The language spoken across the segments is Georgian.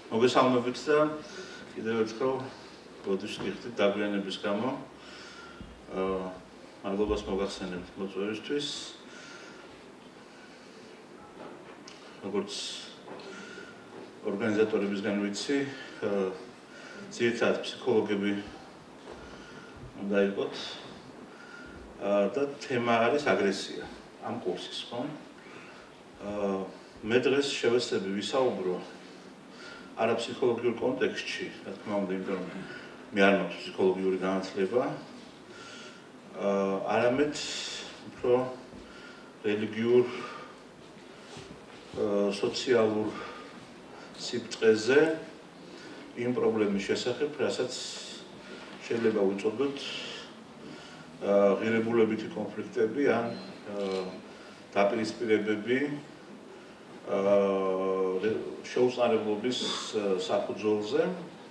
მოგესალმებით და კიდევ ერთხელ ბოდიშ გიხდით დაგვიანების გამო. მადლობას მოგახსენებთ მოწვევისთვის. როგორც ორგანიზატორებისგან ვიცი, ძირითადად ფსიქოლოგები უნდა იყოთ და თემა არის აგრესია ამ კურსის, ხო? მე დღეს შევეცდები ვისაუბრო არა ფსიქოლოგიურ კონტექსტში, რა თქმა უნდა, იმიტომ რომ მე არ მაქვს ფსიქოლოგიური განათლება, არამედ უფრო რელიგიურ სოციალურ სიბრტყეზე იმ პრობლემის შესახებ, რასაც შეიძლება ვუწოდოთ ღირებულებითი კონფლიქტები ან დაპირისპირებები შეუწყალებლობის საფუძველზე.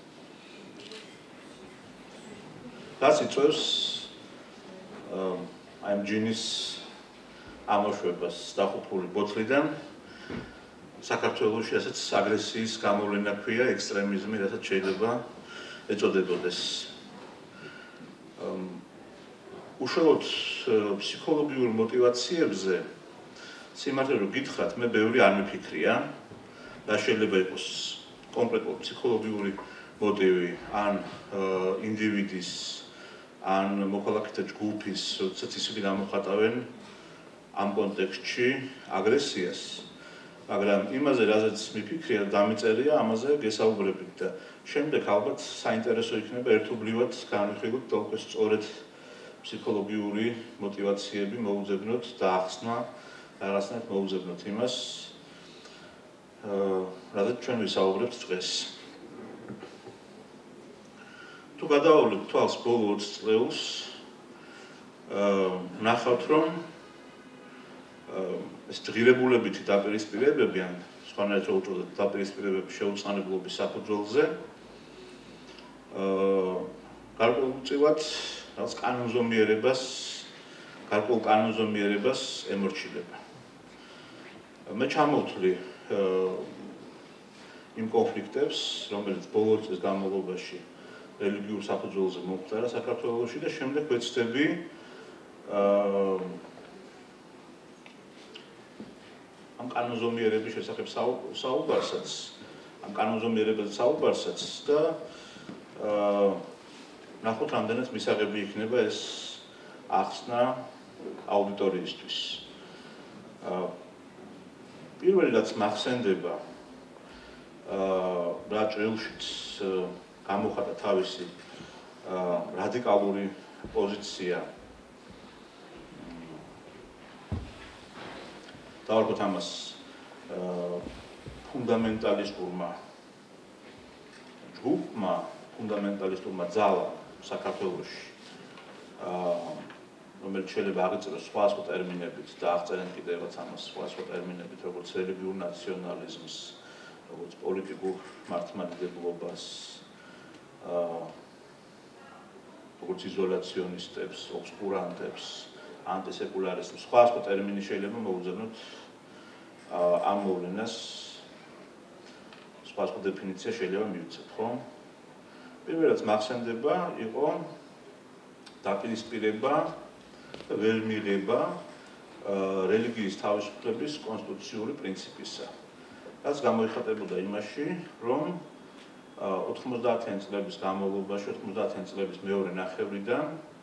რაც იწვევს აი ამ ჯინის ამოშვებას დახუპული ბოთლიდან საქართველოში ასეც აგრესიის გამოვლენა ქვია ექსტრემიზმი, რასაც შეიძლება ეწოდებოდეს. უშუალოდ ფსიქოლოგიურ მოტივაციებზე სიმართლე რომ გითხრათ, მე ბევრი არ მიფიქრია და შეიძლება იყოს კონკრეტულად ფსიქოლოგიური მოტივი ან ინდივიდის ან მოქალაქეთა ჯგუფის, როდესაც ისინი გამოხატავენ ამ კონტექსტში აგრესიას. მაგრამ იმაზე, რაზეც მიფიქრია, დამიწერია, ამაზე გესაუბრებით და შემდეგ ალბათ საინტერესო იქნება ერთობლივად განვიხილოთ თორე სწორედ ფსიქოლოგიური მოტივაციები მოუძებნოთ და ახსნა რაღაცნაირად მოუძებნოთ იმას, რადგან ჩვენ ვისაუბრებთ დღეს. თუ გადავავლეთ თვალს ბოლო 20 წლეულს, ნახავთ, რომ ეს ღირებულებითი დაპირისპირებები ან სხვანაირად უწოდოთ დაპირისპირებები შეუწყალებლობის საფუძველზე, გარკვეულწილად რაღაც გარკვეულ კანონზომიერებას ემორჩილება. მე ჩამოვთვლი იმ კონფლიქტებს, რომელიც ბოლო წლის განმავლობაში რელიგიურ საფუძველზე მომხდარა საქართველოში და შემდეგ ვეცდები ამ კანონზომიერების შესახებ საუბარსაც, ამ კანონზომიერებაზე საუბარსაც და ნახოთ, რამდენად მისაღები იქნება ეს ახსნა აუდიტორიისთვის. პირველი რაც მახსენდება, რა ჭრილშიც გამოხატა თავისი რადიკალური პოზიცია. დავარქოთ ამას ფუნდამენტალისტურმა ჯგუფმა, ფუნდამენტალისტურმა ძალამ საქართველოში, რომელიც შეიძლება აღიწეროს სხვადასხვა ტერმინებით და აღწერენ კიდევაც ამას სხვადასხვა ტერმინებით, როგორც რელიგიურ ნაციონალიზმს, როგორც პოლიტიკურ მართლმადიდებლობას, როგორც იზოლაციონისტებს, ობსკურანტებს, ანტისეკულარისტებს, სხვადასხვა ტერმინი შეიძლება მოუძებნოთ ამ მოვლენას, სხვადასხვა დეფინიცია შეიძლება მივიცეთ, ხო? პირველად მახსენდება იყო დაპირისპირება და ველმიღება რელიგიის თავისუფლების კონსტიტუციური პრინციპისა. რაც გამოიხატებოდა იმაში, რომ 90-იანი წლების განმავლობაში, 90-იანი წლების მეორე ნახევრიდან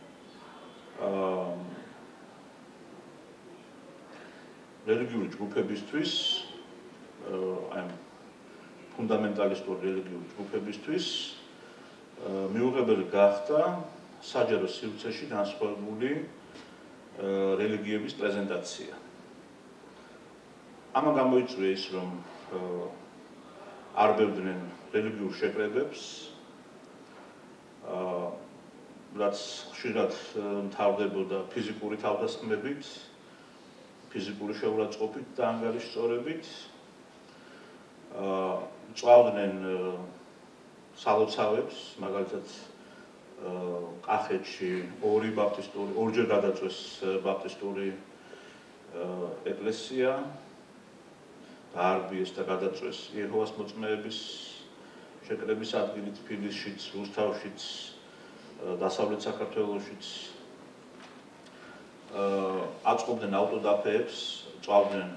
რელიგიური ჯგუფებისთვის, აი ფუნდამენტალისტური რელიგიური ჯგუფებისთვის მიუღებელი გახდა საჯარო სივრცეში განსხვავებული რელიგიების პრეზენტაცია. ამან გამოიწვია ის, რომ არბევდნენ რელიგიურ შეკრებებს, რაც ხშირად მთავრდებოდა ფიზიკური თავდასხმებით, ფიზიკური შეურაცხყოფით და ანგარიშწორებით, წვავდნენ სალოცავებს, მაგალითად კახეთში ორჯერ გადაწვეს ბაპტისტური ეკლესია, დაარბიეს და გადაწვეს იეჰოვას მოწმეების შეკრების ადგილი თბილისშიც, რუსთავშიც, დასავლეთ საქართველოშიც აწყობდნენ ავტოდაფეებს, წავდნენ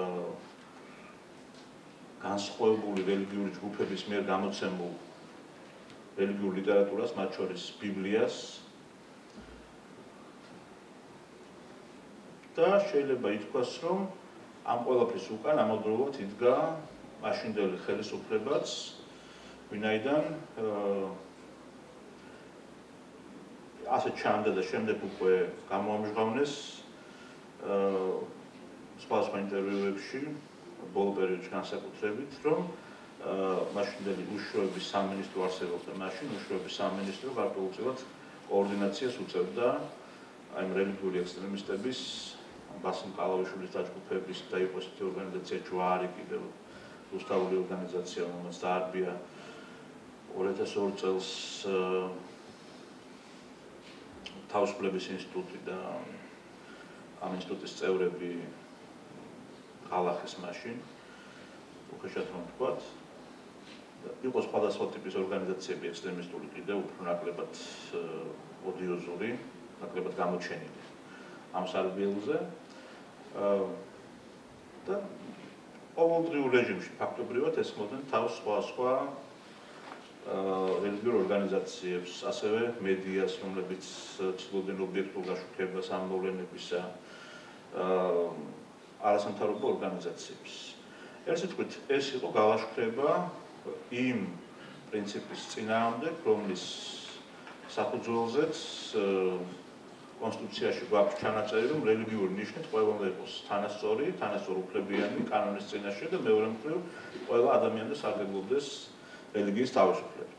განსხვავებული რელიგიური ჯგუფების მიერ გამოცემულ რელიგიურ ლიტერატურას, მათ შორის ბიბლიას. და შეიძლება ითქვას, რომ ამ ყველაფრის უკან ამავდროულად იდგა მაშინდელი ხელისუფლებაც, ვინაიდან ასე ჩანდა და შემდეგ უკვე გამოამჟღავნეს სხვა ინტერვიუებში, ბოლო პერიოდში განსაკუთრებით, რომ მაშინდელი უშუალოების სამინისტრო არსებობდა მაშინ, უშუალოების სამინისტრო გარკვეულწილად კოორდინაციას უწევდა აი რელიგიური ექსტრემისტების, ბასილ ყალავიშვილის დაჯგუფების და იყო ესეთი ორგანიზაცია ჯვარი კიდევ რუსთავული ორგანიზაცია, რომელიც დაარბია 2002 წელს თავისუფლების ინსტიტუტი და ამ ინსტიტუტის წევრები გალახეს მაშინ, უხეშად რომ ვთქვათ. იყო სხვადასხვა ტიპის ორგანიზაციები ექსტრემისტული კიდევ უფრო ნაკლებად ოდიოზური, ნაკლებად გამოჩენილი ამ სარბიელზე. და ყოველდღიურ რეჟიმში ფაქტობრივად ესხმოდნენ თავს სხვა რელიგიურ ორგანიზაციებს, ასევე მედიას, რომლებიც ცდილობდნენ ობიექტურ გაშუქებას ამ მოვლენებისა, არასამთავრობო ორგანიზაციებს. ერთ სიტყვით, ეს იყო გალაშქრება იმ პრინციპის წინააღმდეგ, რომლის საფუძველზეც კონსტიტუციაში გვაქვს ჩანაწერი, რომ რელიგიური ნიშნით ყველა უნდა იყოს თანასწორი, თანასწორუფლებიანი კანონის წინაშე და მეორე მხრივ ყველა ადამიანი სარგებლობდეს რელიგიის თავისუფლებით.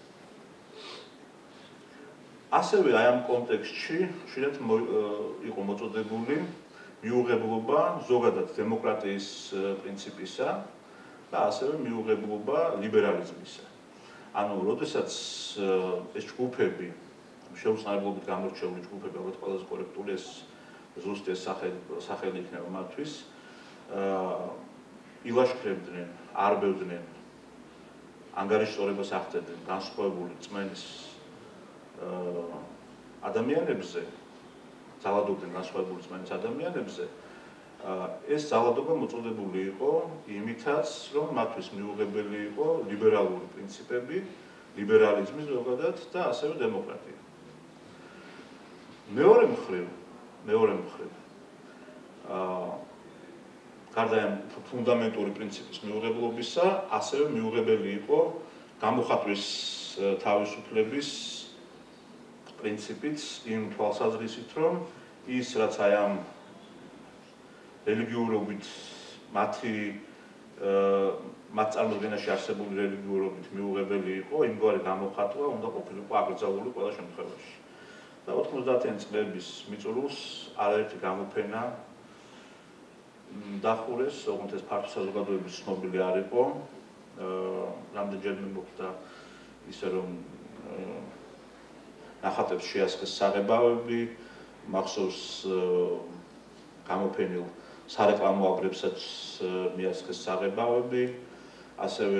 ასევე აი ამ კონტექსტში ხშირად იყო მოწოდებული მიუღებლობა ზოგადად დემოკრატიის პრინციპისა და ასევე მიუღებლობა ლიბერალიზმისა. ანუ, როდესაც ეს ჯგუფები შეუწყებლობით გამორჩეული ჯგუფები, ალბათ ყველაზე კორექტული ეს ზუსტი ეს სახელი იქნება მათთვის, ილაშქრებდნენ, არბევდნენ, ანგარიშწორებას ახდენდნენ განსხვავებული წმენის ადამიანებზე, ძალადობდნენ განსხვავებული წმენის ადამიანებზე, ეს ძალადობა მოწოდებული იყო იმითაც, რომ მათთვის მიუღებელი იყო ლიბერალური პრინციპები, ლიბერალიზმი ზოგადად და ასევე დემოკრატია. მეორე მხრივ, გარდა ამ ფუნდამენტური პრინციპის მიუღებლობისა, ასევე მიუღებელი იყო გამოხატვის თავისუფლების პრინციპიც იმ თვალსაზრისით, რომ ის რაც აი ამ რელიგიურობით მათ წარმოდგენაში არსებული რელიგიურობით მიუღებელი იყო, იმგვარი გამოხატვა უნდა ყოფილიყო აკრძალული ყველა შემთხვევაში. და 90-იან წლების მიწურულს არაერთი გამოფენა დახურეს, ოღონდ ეს ფართო საზოგადოების ცნობილი არ იყო. რამდენჯერმე მოხდა ისე, რომ ნახატებს შეასხეს საღებავები, მახსოვს გამოფენილ სარეკლამო აბრებსაც მიასხეს საღებავები, ასევე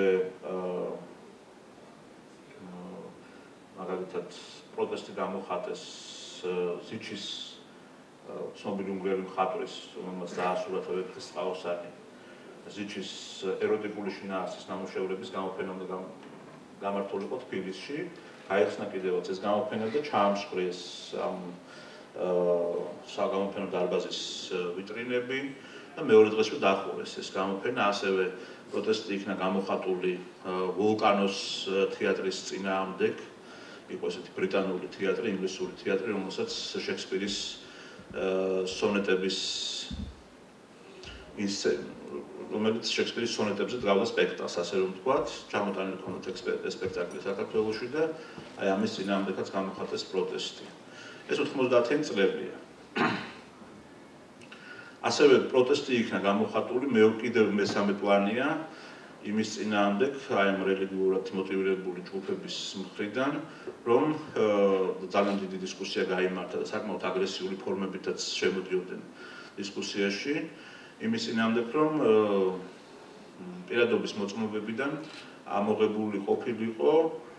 მაგალითად პროტესტი გამოხატეს ზიჩის ცნობილი უნგრელი მხატვრის, რომელმაც დაასურათა ვეფხისტყაოსანი, ზიჩის ეროტიკული შინაარსის ნამუშევრების გამოფენა უნდა გამართულიყო თბილისში. გაიხსნა კიდევაც ეს გამოფენა და ჩაამსხვრიეს ამ საგამოფენო დარბაზის ვიტრინები და მეორე დღესვე დახურეს ეს გამოფენა. ასევე პროტესტი იქნა გამოხატული ვულკანოს თეატრის წინააღმდეგ. იყო ესეთი ბრიტანული თეატრი, ინგლისური თეატრი, რომელსაც შექსპირის სონეტების რომელიც შექსპირის სონეტებზე დგავდა სპექტაკლს, ასე რომ ვთქვათ, ჩამოტანილი ჰქონდა სპექტაკლი საქართველოში და აი ამის წინააღმდეგაც გამოხატეს პროტესტი. ეს 90-იან წლებია. ასევე პროტესტი იქნა გამოხატული კიდევ მესამე პლანია იმის წინააღმდეგ, აი ამ რელიგიურად მოტივირებული ჯგუფების მხრიდან, რომ ძალიან დიდი დისკუსია გაიმართა და საკმაოდ აგრესიული ფორმებითაც შემოდიოდნენ დისკუსიაში, იმის წინააღმდეგ, რომ პირადობის მოწმობებიდან ამოღებული ყოფილიყო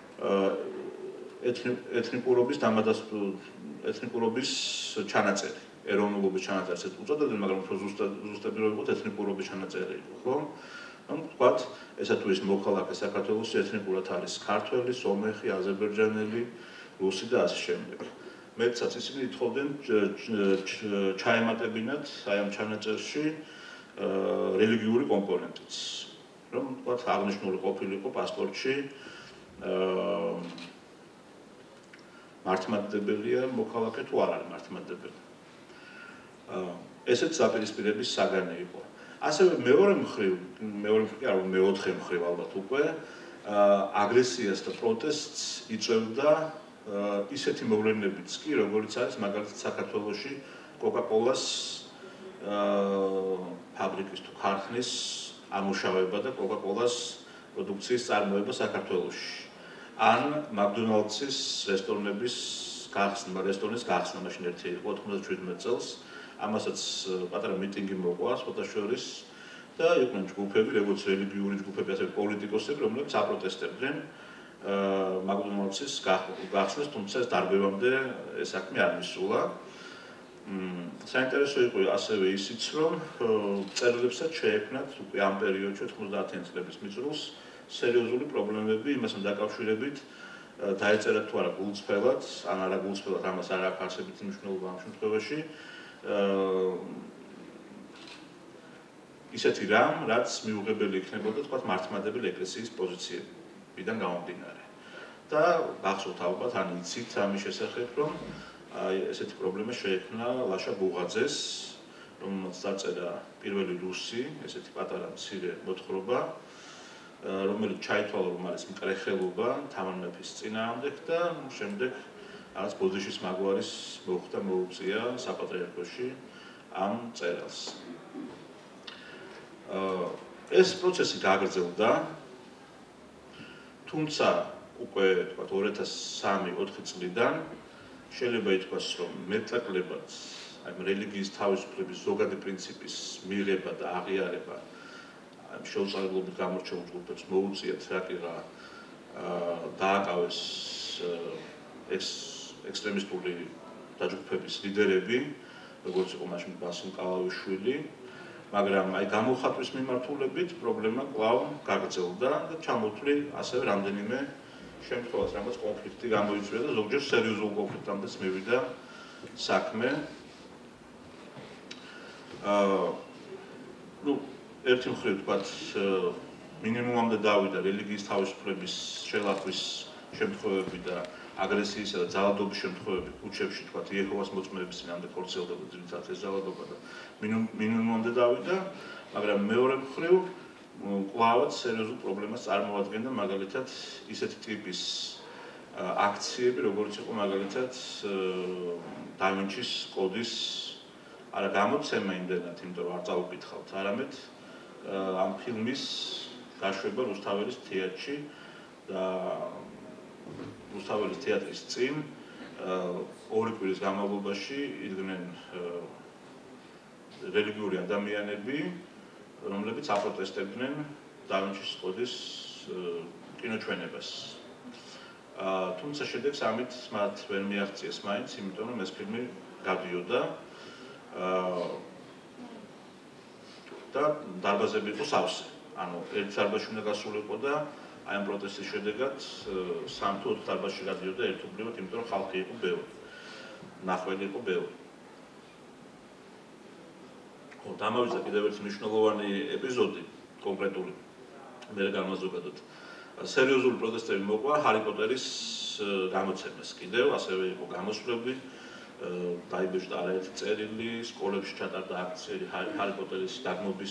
ეთნიკურობის ეთნიკურობის ჩანაწერი, ეროვნულობის ჩანაწერს უწოდებდნენ, მაგრამ უფრო ზუსტად რო ვიყოთ ეთნიკურობის ჩანაწერი იყო, ხო? ანუ ვთქვათ, ესა თუ ის მოქალაქე საქართველოს ეთნიკურად არის ქართველი, სომეხი, აზერბაიჯანელი, რუსი და ასე შემდეგ. მეტსაც ისინი ითხოვდნენ ჩაემატებინათ აი ამ ჩანაწერში რელიგიური კომპონენტიც. რომ ვთქვათ, აღნიშნული ყოფილიყო პასპორტში მართლმადიდებელია მოქალაქე თუ არ არის მართლმადიდებელი. ესეც დაპირისპირების საგანი იყო. ასევე მეორე მხრივ მეოთხე მხრივ ალბათ უკვე აგრესიას და პროტესტს იწვევდა ისეთი მოვლენებიც კი, როგორიც არის მაგალითად საქართველოში კოკა-კოლას ფაბრიკის თუ ქარხნის ამუშავება და კოკა-კოლას პროდუქციის წარმოება საქართველოში. ან მაკდონალდსის რესტორნების გახსნა, მაშინ ერთი იყო 97 წელს, ამასაც პატარა მიტინგი მოყვა სხვადასხვა და იყვნენ ჯგუფები, როგორც რელიგიური ჯგუფები, ასევე პოლიტიკოსები, რომლებიც აპროტესტებდნენ მაკდონალდსის გახსნას, თუმცა ეს დარბევამდე ეს საქმე არ მისულა. საინტერესო იყო ასევე ისიც, რომ წერილებსაც შეექმნათ უკვე ამ პერიოდში 90-იან წლების მიწურულს სერიოზული პრობლემები იმასთან დაკავშირებით დაეწერათ თუ არა გულწრფელად, ან არა გულწრფელად, ამას არ აქვს არსებითი მნიშვნელობა ამ შემთხვევაში. ისეთი რამ, რაც მიუღებელი იქნებოდა თქვათ მართლმადიდებელი ეკლესიის პოზიციებიდან გამომდინარე. და გახსოვთ ალბათ, ან იცით ამის შესახებ, რომ ესეთი პრობლემა შეექმნა ლაშა ბუღაძეს, რომელმაც დაწერა პირველი რუსი, ესეთი პატარა მცირე მოთხრობა, რომელიც ჩაითვალა, რომ არის მკრეხელობა თამარ მეფის წინააღმდეგ და შემდეგ რაღაც ბოდიშის მაგვარის მოხდა მოუწია საპატრიარქოში ამ წერილს. ეს პროცესი გაგრძელდა, თუმცა უკვე თქვათ 2003-4 წლიდან შეიძლება ითქვას, რომ მეტნაკლებად აი რელიგიის თავისუფლების ზოგადი პრინციპის მიღება და აღიარება შეუწყებლობით გამორჩეულ ჯგუფებს მოუწიათ რაკიღა დააკავეს ექსტრემისტული დაჯგუფების ლიდერები, როგორც იყო მაშინ ბასილ კალავიშვილი, მაგრამ აი გამოხატვის მიმართულებით პრობლემა კვლავ გაგრძელდა და ჩამოთვლი ასევე რამდენიმე შემთხვევას, რამაც კონფლიქტი გამოიწვია და ზოგჯერ სერიოზულ კონფლიქტამდეც მივიდა საქმე. ერთი მხრივ თქვათ მინიმუმამდე დავიდა რელიგიის თავისუფლების შელახვის შემთხვევები და აგრესიისა და ძალადობის შემთხვევები ქუჩებში, თქვათ იეჰოვას მოწმეების წინააღმდეგ ხორციელდება ძირითადად ეს ძალადობა და მინიმუმამდე დავიდა, მაგრამ მეორე მხრივ კვლავაც სერიოზულ პრობლემას წარმოადგენდა მაგალითად ისეთი ტიპის აქციები, როგორც იყო მაგალითად დავინჩის კოდის არა გამოცემა იმდენად, იმიტომ რომ არ წავუკითხავთ, არამედ ამ ფილმის გაშვება რუსთაველის თეატრში და რუსთაველის თეატრის წინ ორი კვირის განმავლობაში იდგნენ რელიგიური ადამიანები, რომლებიც აპროტესტებდნენ დავინჩის კოდის კინოჩვენებას. თუმცა შედეგს ამით მათ ვერ მიაღწიეს მაინც, იმიტომ რომ ეს ფილმი გადიოდა და დარბაზები იყო სავსე. ანუ ერთ დარბაზში უნდა გასულიყო და აი ამ პროტესტის შედეგად 3 თუ 4 დარბაზში გადიოდა ერთობლივად, იმიტომ რომ ხალხი იყო ბევრი. ნახველი იყო ბევრი. დამავიწყდა კიდევ ერთი მნიშვნელოვანი ეპიზოდი კონკრეტული მე განმაზოგადოთ. სერიოზული პროტესტები მოყვა ჰარი პოტერის გამოცემას კიდევ, ასევე იყო გამოსვლები, დაიბეჭდა არაერთი წერილი, სკოლებში ჩატარდა აქციები ჰარი პოტერის დაგმობის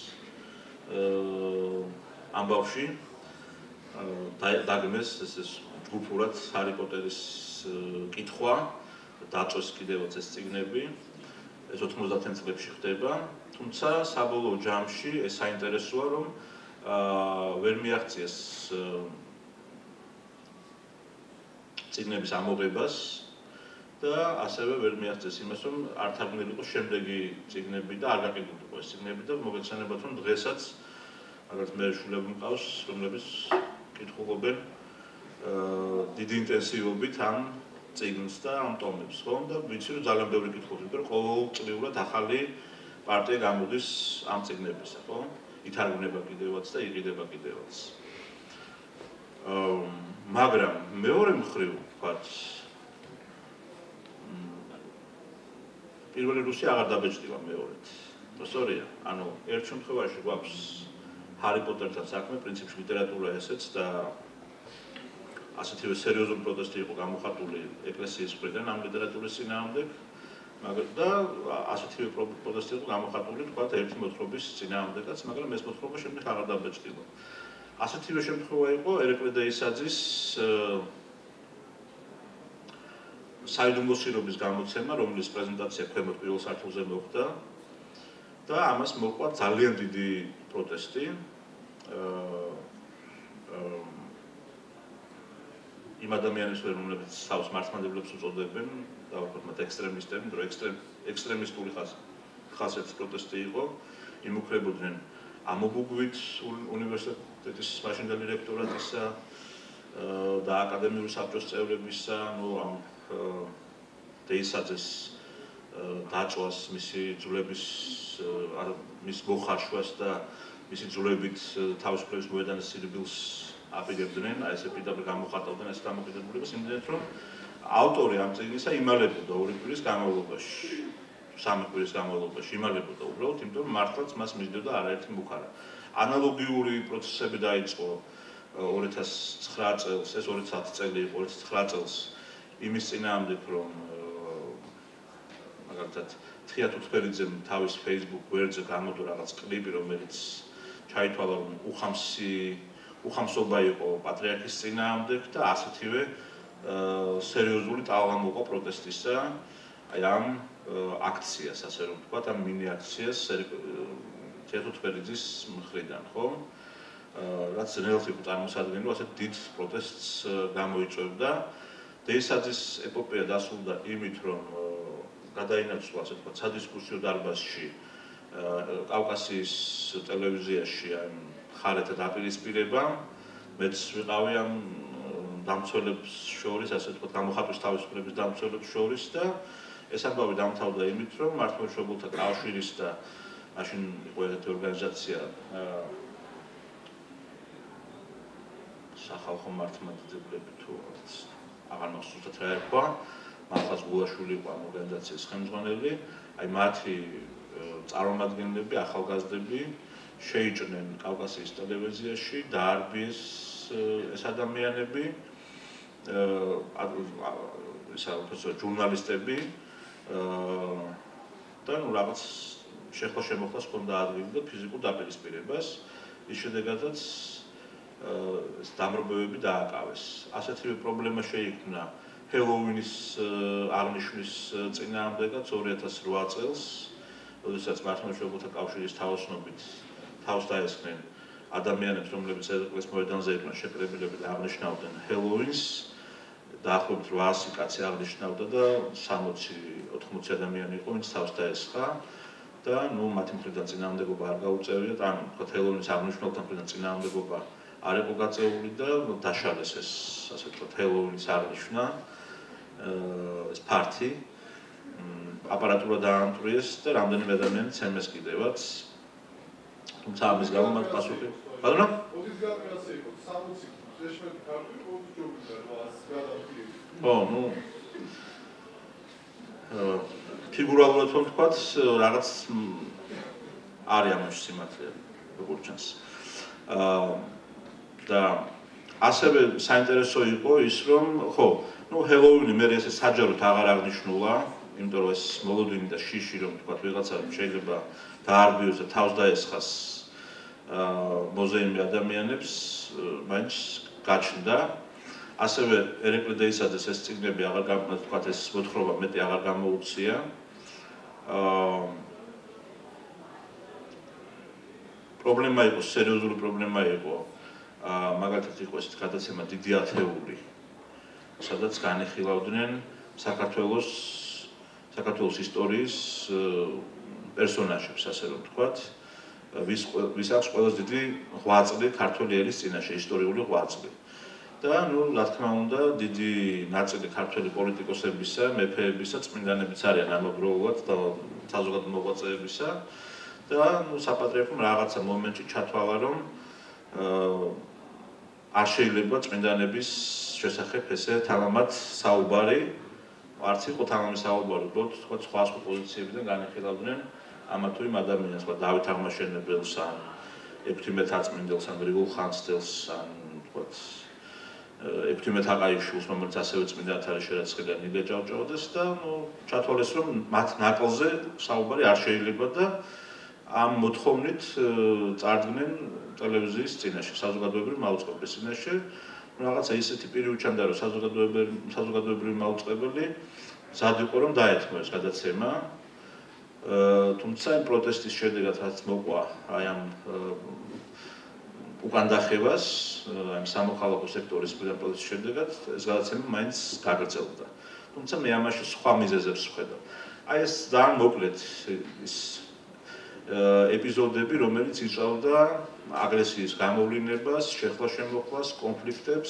ამბავში. დაგმეს ეს ჯგუფურად ჰარი პოტერის კითხვა, დაწვეს კიდევაც ეს წიგნები. ეს 90-იან წლებში ხდება, თუმცა საბოლოო ჯამში ეს საინტერესოა, რომ ვერ მიაღწიეს წიგნების ამოღებას და ასევე ვერ მიაღწიეს იმას, რომ არ თარგმნილიყო შემდეგი წიგნები და არ გაყიდულიყო ეს წიგნები და მოგეცანებათ, რომ დღესაც მაგალითად მე შვილები მყავს, რომლებიც კითხულობენ დიდი ინტენსივობით ამ წიგნს და ამ ტომებს, ხო? და ვიცი რომ ძალიან ბევრი კითხულობს, იმიტომ რომ ყოველწლიურად ახალი პარტია გამოდის ამ წიგნებისა, ხო? ითარგმნება კიდევაც და იყიდება კიდევაც. მაგრამ მეორე მხრივ ვთქვათ, პირველი რუსი აღარ დაბეჭდება მეორედ. სწორია, ანუ ერთ შემთხვევაში გვაქვს ჰარი პოტერთან საქმე, პრინციპში ლიტერატურა ესეც და ასეთივე სერიოზული პროტესტი იყო გამოხატული ეკლესიის მხრიდან ამ ლიტერატურის წინააღმდეგ, და ასეთივე პროტესტი იყო გამოხატული, თქვათ, ერთი მოთხრობის წინააღმდეგაც, მაგრამ ეს მოთხრობა შემდეგ აღარ დაბეჭდება. ასეთივე შემთხვევა იყო ერეკლე დეისაძის საიდუმლო სირობის გამოცემა, რომლის პრეზენტაცია ქვემოთ პირველ სართულზე მოხდა და ამას მოყვა ძალიან დიდი პროტესტი. იმ ადამიანებს, რომლებიც თავს მართლმადიდებლებს უწოდებენ, დავარქვათ მათ ექსტრემისტები, რომ ექსტრემისტული ხასიათის პროტესტი იყო, იმუქრებოდნენ ამობუგვით უნივერსიტეტის მაშინდელი რექტორატისა და აკადემიური საბჭოს წევრებისა, ამ დეისაძეს დაჭვას, მისი ძვლების მის მოხარშვას და მისი ძვლებით თავისუფლების მოედანის სირბილს აპირებდნენ, ესე პირდაპირ გამოხატავდნენ ეს დამოკიდებულებას, იმდენად რომ ავტორი ამ წიგნისა იმალებოდა 2 კვირის განმავლობაში, 3 კვირის განმავლობაში იმალებოდა უბრალოდ, იმიტომ რომ მართლაც მას მისდევდა არაერთი მუხარა. ანალოგიური პროცესები დაიწყო 2009 წელს, ეს 2010 წელი იყო, 2009 წელს იმის წინააღმდეგ, რომ მაგალითად თია თუთფერიძემ თავის Facebook გვერდზე გამოდო რაღაც კლიპი, რომელიც ჩაითვალა, რომ უხამსობა იყო პატრიარქის წინააღმდეგ და ასეთივე სერიოზული ტალღა მოყვა პროტესტისა აი ამ აქციას, ასე რომ ვთქვათ, ამ მინი აქციას თია თუთფერიძის მხრიდან, ხო? რაც ძნელად იყო წარმოსადგენელი, ასეთ დიდ პროტესტს გამოიწვევდა. დეისაძის ეპოპეა დასრულდა იმით, რომ გადაინაცვლა, ასე ვთქვათ, სადისკუსიო დარბაზში კავკასიის ტელევიზიაში აი ხარეთა დაპირისპირება, მეც ვიყავი ამ დამცველებს შორის, ასე ვთქვათ, გამოხატვის თავისუფლების დამცველებს შორის და ეს ამბავი დამთავრდა იმით, რომ მართლმადიდებლთა კავშირის და მაშინ იყო ერთი ორგანიზაცია სახალხო მართლმადიდებლები თუ აღარ მახსოვს რა ერქვა, მართლაც გულაშვილი იყო ამ ორგანიზაციის ხელმძღვანელი, აი მათი წარმომადგენლები, ახალგაზრდები შეიჭრნენ კავკასიის ტელევიზიაში, დაარბიეს ეს ადამიანები, ჟურნალისტები და რაღაც შეხლა-შემოხლას ჰქონდა ადგილი და ფიზიკურ დაპირისპირებას, ის შედეგადაც დამრბევები დააკავეს. ასეთივე პრობლემა შეიქმნა ჰელოუინის აღნიშვნის წინააღმდეგაც 2008 წელს, როდესაც მართლმადიდებლთა კავშირის თავოსნობით თავს დაესხნენ ადამიანებს, რომლებიც ერეკლეს მოედანზე იყვნენ შეკრებილები და აღნიშნავდნენ ჰელოუინს, დაახლოებით 800 კაცი აღნიშნავდა და 60-80 ადამიანი იყო, ვინც თავს დაესხა და მათი მხრიდან წინააღმდეგობა არ გაუწევიათ, ანუ თქვათ ჰელოუინის აღნიშნულთა მხრიდან წინააღმდეგობა არ იყო გაწეული და დაშალეს ეს, ასე ვთქვათ, ჰელოუინის აღნიშვნა, ეს ფართი, აპარატურა დაამტვრიეს და რამდენიმე ადამიანი ცემეს კიდევაც. თუმცა ამის გამო მათ პასუხი. ბატონო? ოდის გადაცე იყო 60 შეშმეთი ქართული ოდის ჯობია გადაფიქრი. ფიგურალურად რომ ვთქვათ, რაღაც არის ამაში სიმართლე, როგორც ჩანს. და ასევე საინტერესო იყო ის, რომ ჰელოუინი მე ესე საჯაროდ აღარ აღნიშნულა, იმიტომ რომ ეს მოლოდინი და შიში, რომ ვთქვათ, ვიღაცა შეიძლება დაარბიოს და თავს დაესხას მოზეიმი ადამიანებს, მაინც გაჩნდა. ასევე ერეკლე დეისაძეს ეს წიგნები აღარ ვთქვათ, ეს მოთხრობა მეტი აღარ გამოუცია. პრობლემა იყო, სერიოზული პრობლემა იყო. მაგალითად იყო ეს გადაცემა დიდი ათეული, სადაც განიხილავდნენ საქართველოს ისტორიის პერსონაჟებს, ასე რომ ვთქვათ, ვის აქვს ყველაზე დიდი ღვაწლი ქართული ერის წინაშე, ისტორიული ღვაწლი. და რა თქმა უნდა, დიდი ნაწილი ქართველი პოლიტიკოსებისა, მეფეებისა, წმინდანებიც არიან ამავდროულად და საზოგადო მოღვაწეებისა და საპატრიარქომ რაღაცა მომენტში ჩათვალა, რომ არ შეიძლება წმინდანების შესახებ ესე თამამად საუბარი, არც იყო თამამი საუბარი, უბრალოდ სხვა პოზიციებიდან განიხილავდნენ ამა თუ იმ ადამიანს, დავით აღმაშენებელს ან ექვთიმე თაწმინდელს ან გრიგოლ ხანძთელს ან ექვთიმე თაყაიშვილს, რომელიც ასევე წმინდანად არის შერაცხილი, ნინო ჭავჭავაძეს და ჩათვალეს, რომ მათ ნაკლზე საუბარი არ შეიძლება და ამ მოთხოვნით წარდგნენ ტელევიზიის წინაშე, საზოგადოებრივი მაუწყებლის წინაშე. რაღაცა ისეთი პირი უჩანდა, რომ საზოგადოებრივი მაუწყებელი მზად იყო, რომ დაეთმო ეს გადაცემა. თუმცა იმ პროტესტის შედეგად, რაც მოყვა აი ამ უკანდახევას, ამ სამოქალაქო სექტორის პირდაპირ პროტესტის შედეგად, ეს გადაცემა მაინც გაგრძელდა. თუმცა მე ამაში სხვა მიზეზებს ვხედავ. აი ეს ძალიან მოკლედ ის ეპიზოდები, რომელიც იწვევდა აგრესიის გამოვლინებას, შეხლა-შემოხლას, კონფლიქტებს.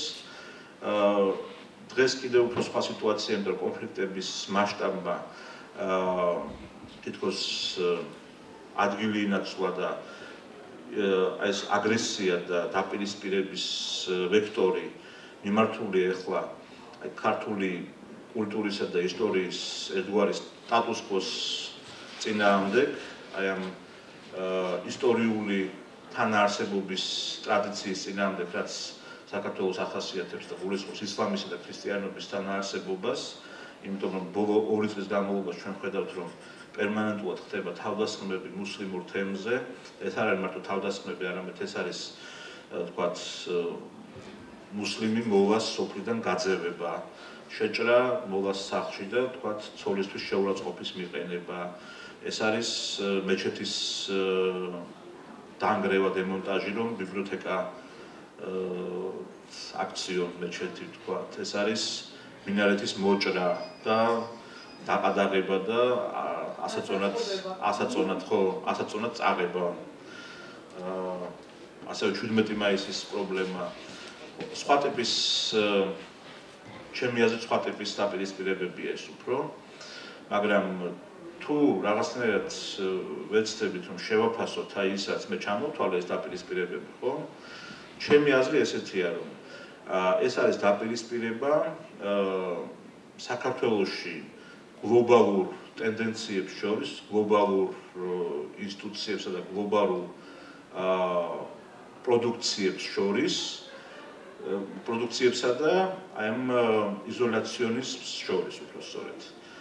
დღეს კიდევ უფრო სხვა სიტუაციაა, იმიტომ რომ კონფლიქტების მასშტაბმა თითქოს ადგილი ინაცვლა და ეს აგრესია და დაპირისპირების ვექტორი მიმართულია ახლა ქართული კულტურისა და ისტორიის ერთგვარი სტატუს კვოს წინააღმდეგ, აი ამ ისტორიული თანაარსებობის ტრადიციის წინააღმდეგ, რაც საქართველოს ახასიათებს და გულისხმობს ისლამისა და ქრისტიანობის თანაარსებობას, იმიტომ რომ ბოლო 2 წლის განმავლობაში ჩვენ ხედავთ, რომ პერმანენტულად ხდება თავდასხმები მუსლიმურ თემზე. ეს არ არის მარტო თავდასხმები, არამედ ეს არის თქვათ მუსლიმი მოვას სოფლიდან გაძევება, შეჭრა მოვას სახლში და თქვათ ცოლისთვის შეურაცხყოფის მიყენება. ეს არის მეჩეთის დანგრევა, დემონტაჟი, რომ ბიბლიოთეკა აქციონ მეჩეთი თქვათ. ეს არის მინარეთის მოჭრა და დაყადაღება და ასაწონად წაღება. ასევე 17 მაისის პრობლემა. სხვა ტიპის ჩემი აზრით სხვა ტიპის დაპირისპირებებია ეს უფრო, მაგრამ თუ რაღაცნაირად ვეცდებით რომ შევაფასოთ აი ის რაც მე ჩამოვთვალე ეს დაპირისპირებები, ხო? ჩემი აზრი ესეთია, რომ ეს არის დაპირისპირება საქართველოში გლობალურ ტენდენციებს შორის, გლობალურ ინსტიტუციებსა და გლობალურ პროდუქციებსა და აი ამ იზოლაციონიზმს შორის უფრო სწორედ.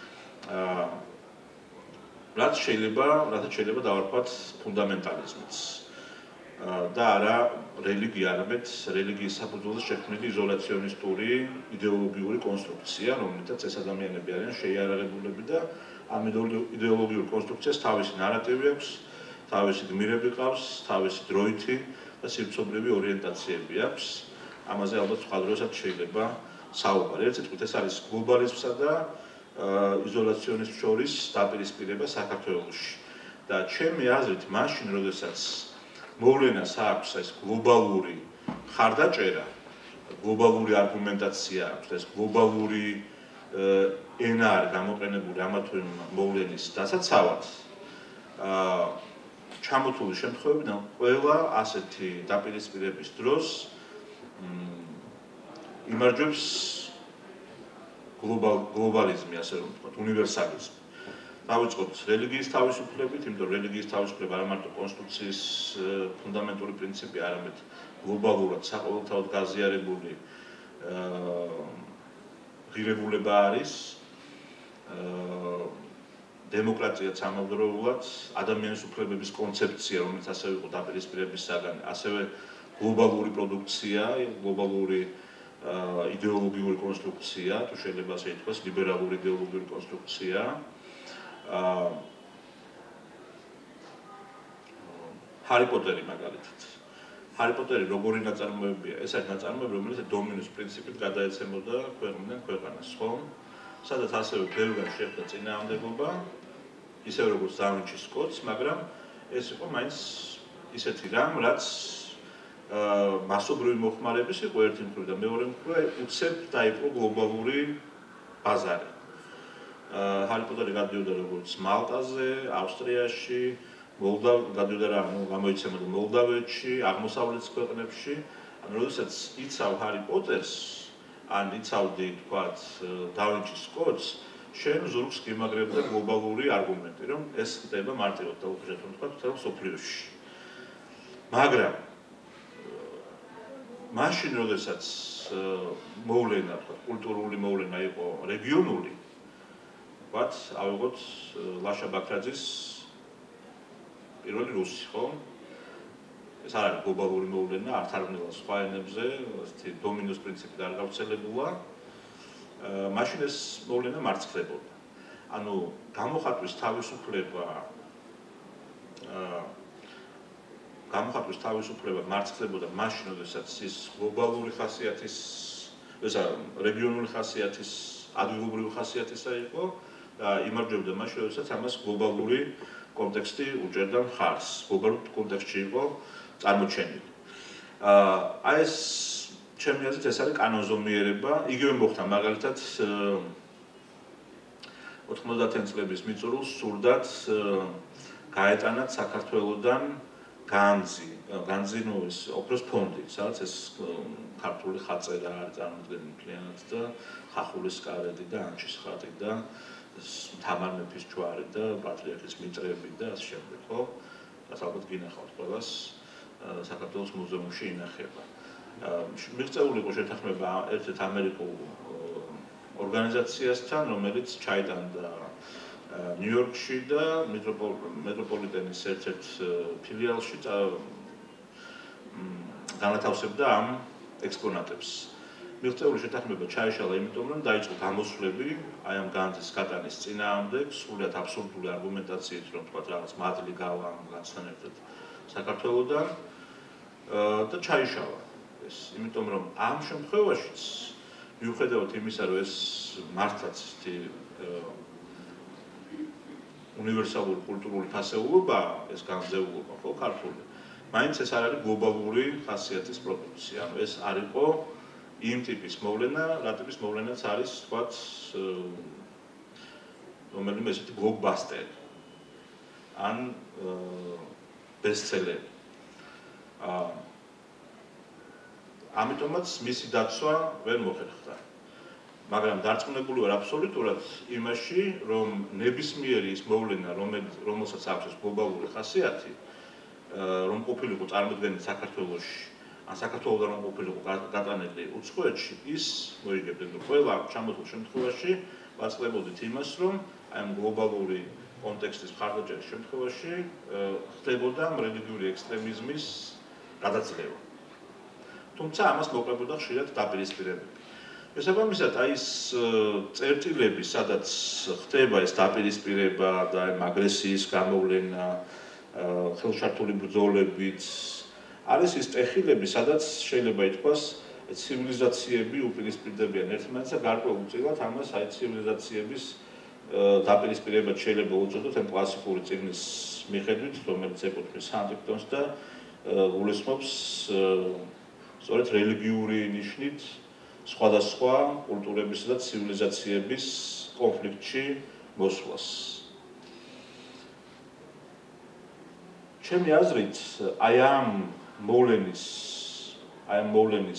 რაც შეიძლება დავარქვათ ფუნდამენტალიზმიც. და არა რელიგია, არამედ რელიგიის საფუძველზე შექმნილი იზოლაციონისტური იდეოლოგიური კონსტრუქცია, რომელთაც ეს ადამიანები არიან შეიარაღებულები და ამ იდეოლოგიურ კონსტრუქციას თავისი ნარატივი აქვს, თავისი გმირები ყავს, თავისი დროითი და სივრცობრივი ორიენტაციები აქვს. ამაზე ალბათ სხვა დროსაც შეიძლება საუბარი. ერთ სიტყვით ეს არის გლობალიზმსა და იზოლაციონიზმს შორის დაპირისპირება საქართველოში. და ჩემი აზრით, მაშინ, როდესაც მოვლენას აქვს ეს გლობალური ხარდაჭერა, გლობალური არგუმენტაცია აქვს, ეს გლობალური ენა არის გამოყენებული ამა თუ იმ მოვლენის დასაცავად, ჩამოთვლილი შემთხვევებიდან ყველა ასეთი დაპირისპირების დროს იმარჯვებს გლობალიზმი, ასე რომ ვთქვათ, უნივერსალიზმი. დავიწყოთ რელიგიის თავისუფლებით, იმიტომ რომ რელიგიის თავისუფლება არა მარტო კონსტიტუციის ფუნდამენტური პრინციპი, არამედ გლობალურად საყოველთაოდ გაზიარებული ღირებულება არის. დემოკრატიაც ამავდროულად ადამიანის უფლებების კონცეფცია, რომელიც ასევე იყო დაპირისპირების საგანი, ასევე გლობალური პროდუქცია, გლობალური იდეოლოგიური კონსტრუქცია, თუ შეიძლება ასე ითქვას, ლიბერალური იდეოლოგიური კონსტრუქცია. ჰარი პოტერი მაგალითად. ჰარი პოტერი როგორი ნაწარმოებია? ეს არის ნაწარმოები, რომელიც დომინოს პრინციპით გადაეცემოდა ქვეყნიდან ქვეყანას, ხო? სადაც ასევე ბევრგან შეხვდა წინააღმდეგობა, ისე როგორც დავინჩის კოდს, მაგრამ ეს იყო მაინც ისეთი რამ, რაც მასობრივი მოხმარების იყო ერთი მხრივ და მეორე მხრივ უცებ დაიპყრო გლობალური ბაზარი. ჰარი პოტერი გადიოდა როგორც მალტაზე, ავსტრიაში, გადიოდა რა, გამოიცემოდა მოლდავეთში, აღმოსავლეთის ქვეყნებში. ანუ როდესაც იცავ ჰარი პოტერს, ან იცავდი, თქვათ, დავინჩის კოდს, შენ ზურგს გიმაგრებდა გლობალური არგუმენტი, რომ ეს ხდება მარტივად და უხეშად რომ თქვათ, მთელ მსოფლიოში. მაგრამ მაშინ, როდესაც მოვლენა, თქვათ, კულტურული მოვლენა იყო რეგიონული, თქვათ, ავიღოთ ლაშა ბაქრაძის პირველი რუსი, ხო? ეს არ არის გლობალური მოვლენა, არ თარგმნება სხვა ენებზე, ესეთი დომინოს პრინციპით არ გავრცელებულა. მაშინ ეს მოვლენა მარცხდებოდა. ანუ გამოხატვის თავისუფლება მარცხდებოდა მაშინ, როდესაც ის გლობალური ხასიათის, ესა რეგიონული ხასიათის, ადგილობრივი ხასიათისა იყო და იმარჯვებდა მაშინ, როდესაც ამას გლობალური კონტექსტი უჭერდა მხარს, გლობალურ კონტექსტში იყო წარმოჩენილი. აი ეს ჩემი აზრით ეს არის კანონზომიერება, იგივე მოხდა მაგალითად 90-იან წლების მიწურულს სურდათ გაეტანათ საქართველოდან განძი, ნუ ეს ოქროს ფონდი, სადაც ეს ქართული ხაწერა არის წარმოდგენილი მთლიანად და ხახულის კარედი და ანჩის ხატი და თამარ მეფის ჯვარი და პატრიარქის მიტრები და ასე შემდეგ, ხო? რაც ალბათ გინახავთ ყველას საქართველოს მუზეუმში ინახება. მიღწეული იყო შეთანხმება ერთ-ერთ ამერიკულ ორგანიზაციასთან, რომელიც ჩაიტანდა ნიუ-იორკში და მეტროპოლიტენის ერთ-ერთ ფილიალში განათავსებდა ამ ექსპონატებს. მიღწეული შეთანხმება ჩაიშალა იმიტომ, რომ დაიწყო გამოსვლები აი ამ განძის გატანის წინააღმდეგ, სრულიად აბსურდული არგუმენტაციით, რომ თქვა რაღაც მადლი გავა ამ განძთან ერთად საქართველოდან და ჩაიშალა ეს. იმიტომ რომ ამ შემთხვევაშიც მიუხედავად იმისა, რომ ეს მართლაც უნივერსალური კულტურული ფასეულობაა, ეს განზეულობა, ხო, ქართული. მაინც ეს არ არის გლობალური ხასიათის პროდუქცია. ანუ ეს არ იყო იმ ტიპის მოვლენა, რა ტიპის მოვლენაც არის, თქვათ, რომელიმე ესეთი ბლოკბასტერი ან ბესტსელერი. ამიტომაც მისი დაცვა ვერ მოხერხდა. მაგრამ დარწმუნებული ვარ აბსოლუტურად იმაში, რომ ნებისმიერი ის მოვლენა, რომელსაც აქვს ეს გლობალური ხასიათი, რომ ყოფილიყო წარმოდგენილი საქართველოში, ან საქართველოდან რომ ყოფილიყო გატანილი უცხოეთში, ის მოიგებდნენ, რომ ყველა ჩამოთვლილ შემთხვევაში ვაწყდებოდით იმას, რომ აი ამ გლობალური კონტექსტის მხარდაჭერის შემთხვევაში ხდებოდა რელიგიური ექსტრემიზმის გადაძლევა. თუმცა ამას მოყრებოდა ხშირად დაპირისპირებები. შესაბამისად, აი ეს წერტილები, სადაც ხდება ეს დაპირისპირება და აგრესიის გამოვლენა, ხელშართული ბრძოლებით, არის ის ტეხილები, სადაც შეიძლება ითქვას, ცივილიზაციები უპირისპირდებიან ერთმანეთს და გარკვეულწილად ამას აი ცივილიზაციების დაპირისპირებად შეიძლება უწოდოთ ამ კლასიკური წიგნის მიხედვით, რომელიც ეკუთვნის ჰანტინგტონს და გულისხმობს სწორედ რელიგიური ნიშნით სხვადასხვა კულტურებისა და ცივილიზაციების კონფლიქტში მოსვლას. ჩემი აზრით, აი ამ მოვლენის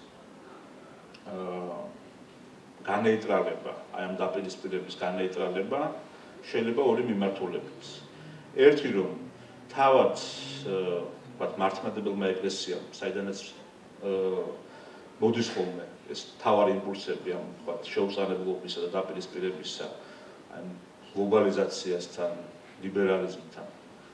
განეიტრალება, აი ამ დაპირისპირების განეიტრალება შეიძლება ორი მიმართულებით. ერთი რომ თავად ვთქვათ მართლმადებელმა ეკლესიამ, საიდანაც მოდის ხოლმე ეს თავარი იმპულსები ამ ვთქვათ შეუწყალებლობისა და დაპირისპირებისა, აი გლობალიზაციასთან, ლიბერალიზმთან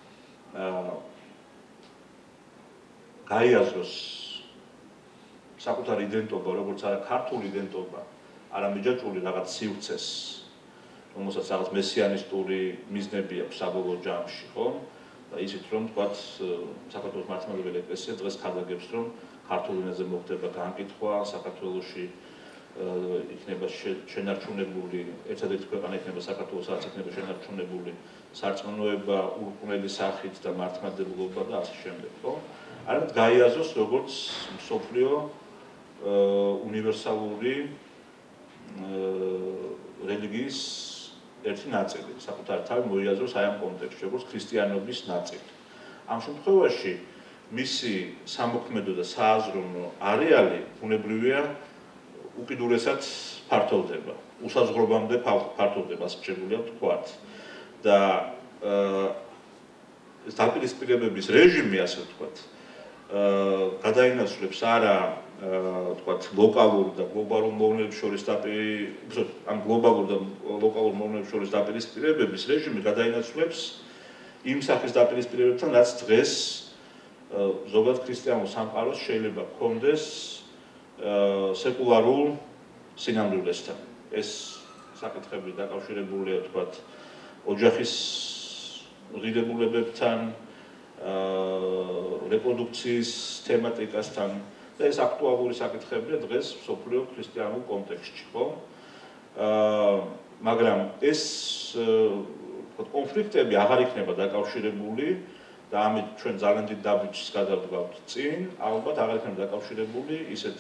გაიაზროს საკუთარი იდენტობა, როგორც არა ქართული იდენტობა, არა მიჯაჭვული რაღაც სივრცეს, რომელსაც რაღაც მესიანისტური მიზნები აქვს საბოლოო ჯამში, ხო? და ისიც რომ თქვათ საქართველოს მართლმადიდებელი ეკლესია დღეს ხადაგებს, რომ ქართულ ენაზე მოხდება განკითხვა საქართველოში იქნება შენარჩუნებული, ერთადერთი ქვეყანა იქნება საქართველოს, სადაც იქნება შენარჩუნებული სარწმუნოება, ურყვნელი სახით და მართლმადიდებლობა და ასე შემდეგ, ხო? არამედ გაიაზროს როგორც მსოფლიო უნივერსალური რელიგიის ერთი ნაწილი, საკუთარი თავი მოიაზროს აი ამ კონტექსტში, როგორც ქრისტიანობის ნაწილი. ამ შემთხვევაში მისი სამოქმედო და სააზროვნო არეალი ბუნებრივია უკიდურესად ფართოვდება, უსაზღრობამდე ფართოვდება, ასე შეგვიძლია ვთქვათ. და დაპირისპირებების რეჟიმი, ასე ვთქვათ, გადაინაცვლებს არა ვთქვათ ლოკალურ და გლობალურ მოვლენებს შორის ამ გლობალურ და ლოკალურ მოვლენებს შორის დაპირისპირებების რეჟიმი გადაინაცვლებს იმ სახის დაპირისპირებებთან, რაც დღეს ზოგადად ქრისტიანულ სამყაროს შეიძლება ჰქონდეს სეკულარულ სინამდვილესთან. ეს საკითხები დაკავშირებულია ვთქვათ ოჯახის ღირებულებებთან, რეპროდუქციის თემატიკასთან და ეს აქტუალური საკითხებია დღეს მსოფლიო ქრისტიანულ კონტექსტში, ხო? მაგრამ ეს კონფლიქტები აღარ იქნება დაკავშირებული და ამით ჩვენ ძალიან დიდ დაბიჯს გადავდგავთ წინ, ალბათ აღარ იქნება დაკავშირებული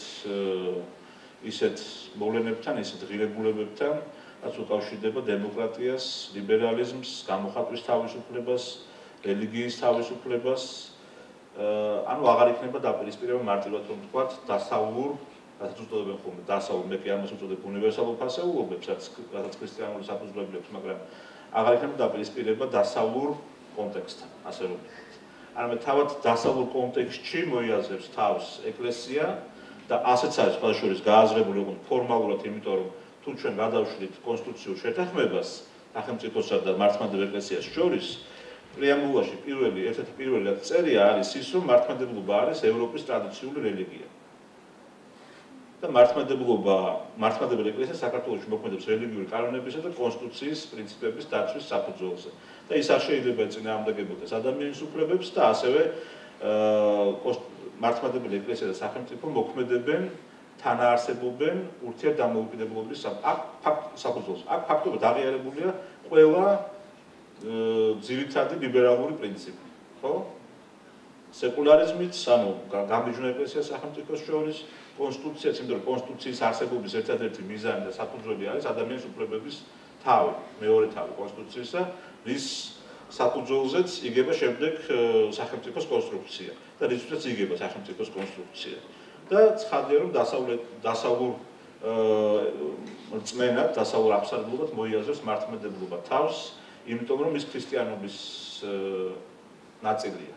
ისეთ მოვლენებთან, ისეთ ღირებულებებთან, რაც უკავშირდება დემოკრატიას, ლიბერალიზმს, გამოხატვის თავისუფლებას, რელიგიის თავისუფლებას. ანუ აღარ იქნება დაპირისპირება მარტივად რომ ვთქვათ დასავლურ, რასაც უწოდებენ ხოლმე დასავლურ, მე კი ამას ვუწოდებ უნივერსალურ ფასეულობებს, რაც ქრისტიანული საფუძვლები აქვს, მაგრამ აღარ იქნება დაპირისპირება დასავლურ კონტექსტთან, ასე რომ ვთქვათ. არამედ თავად დასავლურ კონტექსტში მოიაზრებს თავს ეკლესია და ასეც არის სხვა შორის გააზრებული ოღონდ ფორმალურად, იმიტომ რომ თუ ჩვენ გადავშლით კონსტიტუციურ შეთანხმებას სახელმწიფოსა და მართლმადიდებელ ეკლესიას შორის, პრეამბულაში ერთ-ერთი პირველი წერია არის ის, რომ მართლმადიდებლობა არის ევროპის ტრადიციული რელიგია. და მართლმადიდებელ ეკლესია საქართველოში მოქმედებს რელიგიური კანონებისა და კონსტიტუციის პრინციპების დაცვის საფუძველზე. და ის არ შეიძლება ეწინააღმდეგებოდეს ადამიანის უფლებებს და ასევე მართლმადიდებელი ეკლესია და სახელმწიფო მოქმედებენ თანაარსებობენ ურთიერთდამოუკიდებლობის საფუძველზე. აქ ფაქტობრივად აღიარებულია ყველა ძირითადი ლიბერალური პრინციპი, ხო? სეკულარიზმიც, ანუ გამიჯვნა ეკლესია სახელმწიფოს შორის, კონსტიტუციაც, იმიტომ რომ კონსტიტუციის არსებობის ერთადერთი მიზანი და საფუძველი არის ადამიანის უფლებების თავი, მეორე თავი კონსტიტუციისა, რის საფუძველზეც იგება შემდეგ სახელმწიფოს კონსტრუქცია და რისთვისაც იგება სახელმწიფოს კონსტრუქცია. და ცხადია, რომ დასავლურ რწმენად, დასავლურ აბსოლუტურად მოიაზრებს მართლმადიდებლობა თავს, იმიტომ რომ ის ქრისტიანობის ნაწილია.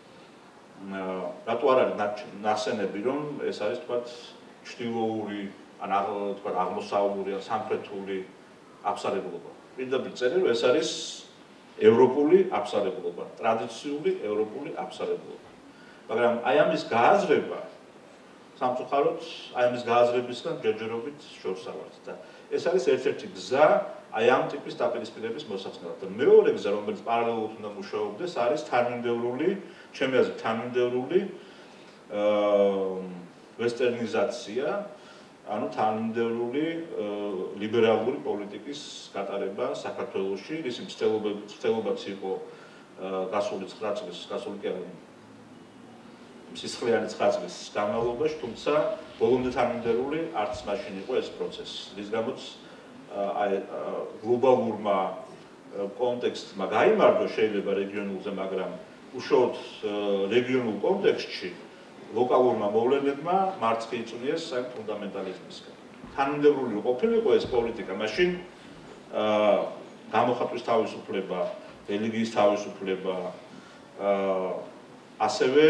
რატო არ არის ნახსენები, რომ ეს არის თქვათ ჩრდილოური, ან თქვათ აღმოსავლური, ან სამხრეთული აბსოლუტობა. პირდაპირ წერია, რომ ეს არის ევროპული აბსოლუტობა, ტრადიციული ევროპული აბსოლუტობა. მაგრამ აი ამის გააზრება სამწუხაროდ აი ამის გააზრებისგან ჯერჯერობით შორსა ვართ და ეს არის ერთ-ერთი გზა აი ამ ტიპის დაპირისპირების მოსაცმელად. და მეორე გზა, რომელიც პარალელურად უნდა მუშაობდეს, არის თანმიმდევრული, ჩემი აზრით, თანმიმდევრული ვესტერნიზაცია, ანუ თანმიმდევრული ლიბერალური პოლიტიკის გატარება საქართველოში, რის მცდელობაც იყო გასული 9 წლის, გასული კი არა სისხლიანი 9 წლის განმავლობაში, თუმცა ბოლომდე თანმიმდევრული არც მაშინ იყო ეს პროცესი. რის გამოც აი გლობალურმა კონტექსტმა გაიმარჯვა შეიძლება რეგიონულზე, მაგრამ უშუალოდ რეგიონულ კონტექსტში ლოკალურმა მოვლენებმა მარცხი იწვიეს აი ფუნდამენტალიზმისგან. თანმიმდევრული ყოფილიყო ეს პოლიტიკა, მაშინ გამოხატვის თავისუფლება, რელიგიის თავისუფლება, ასევე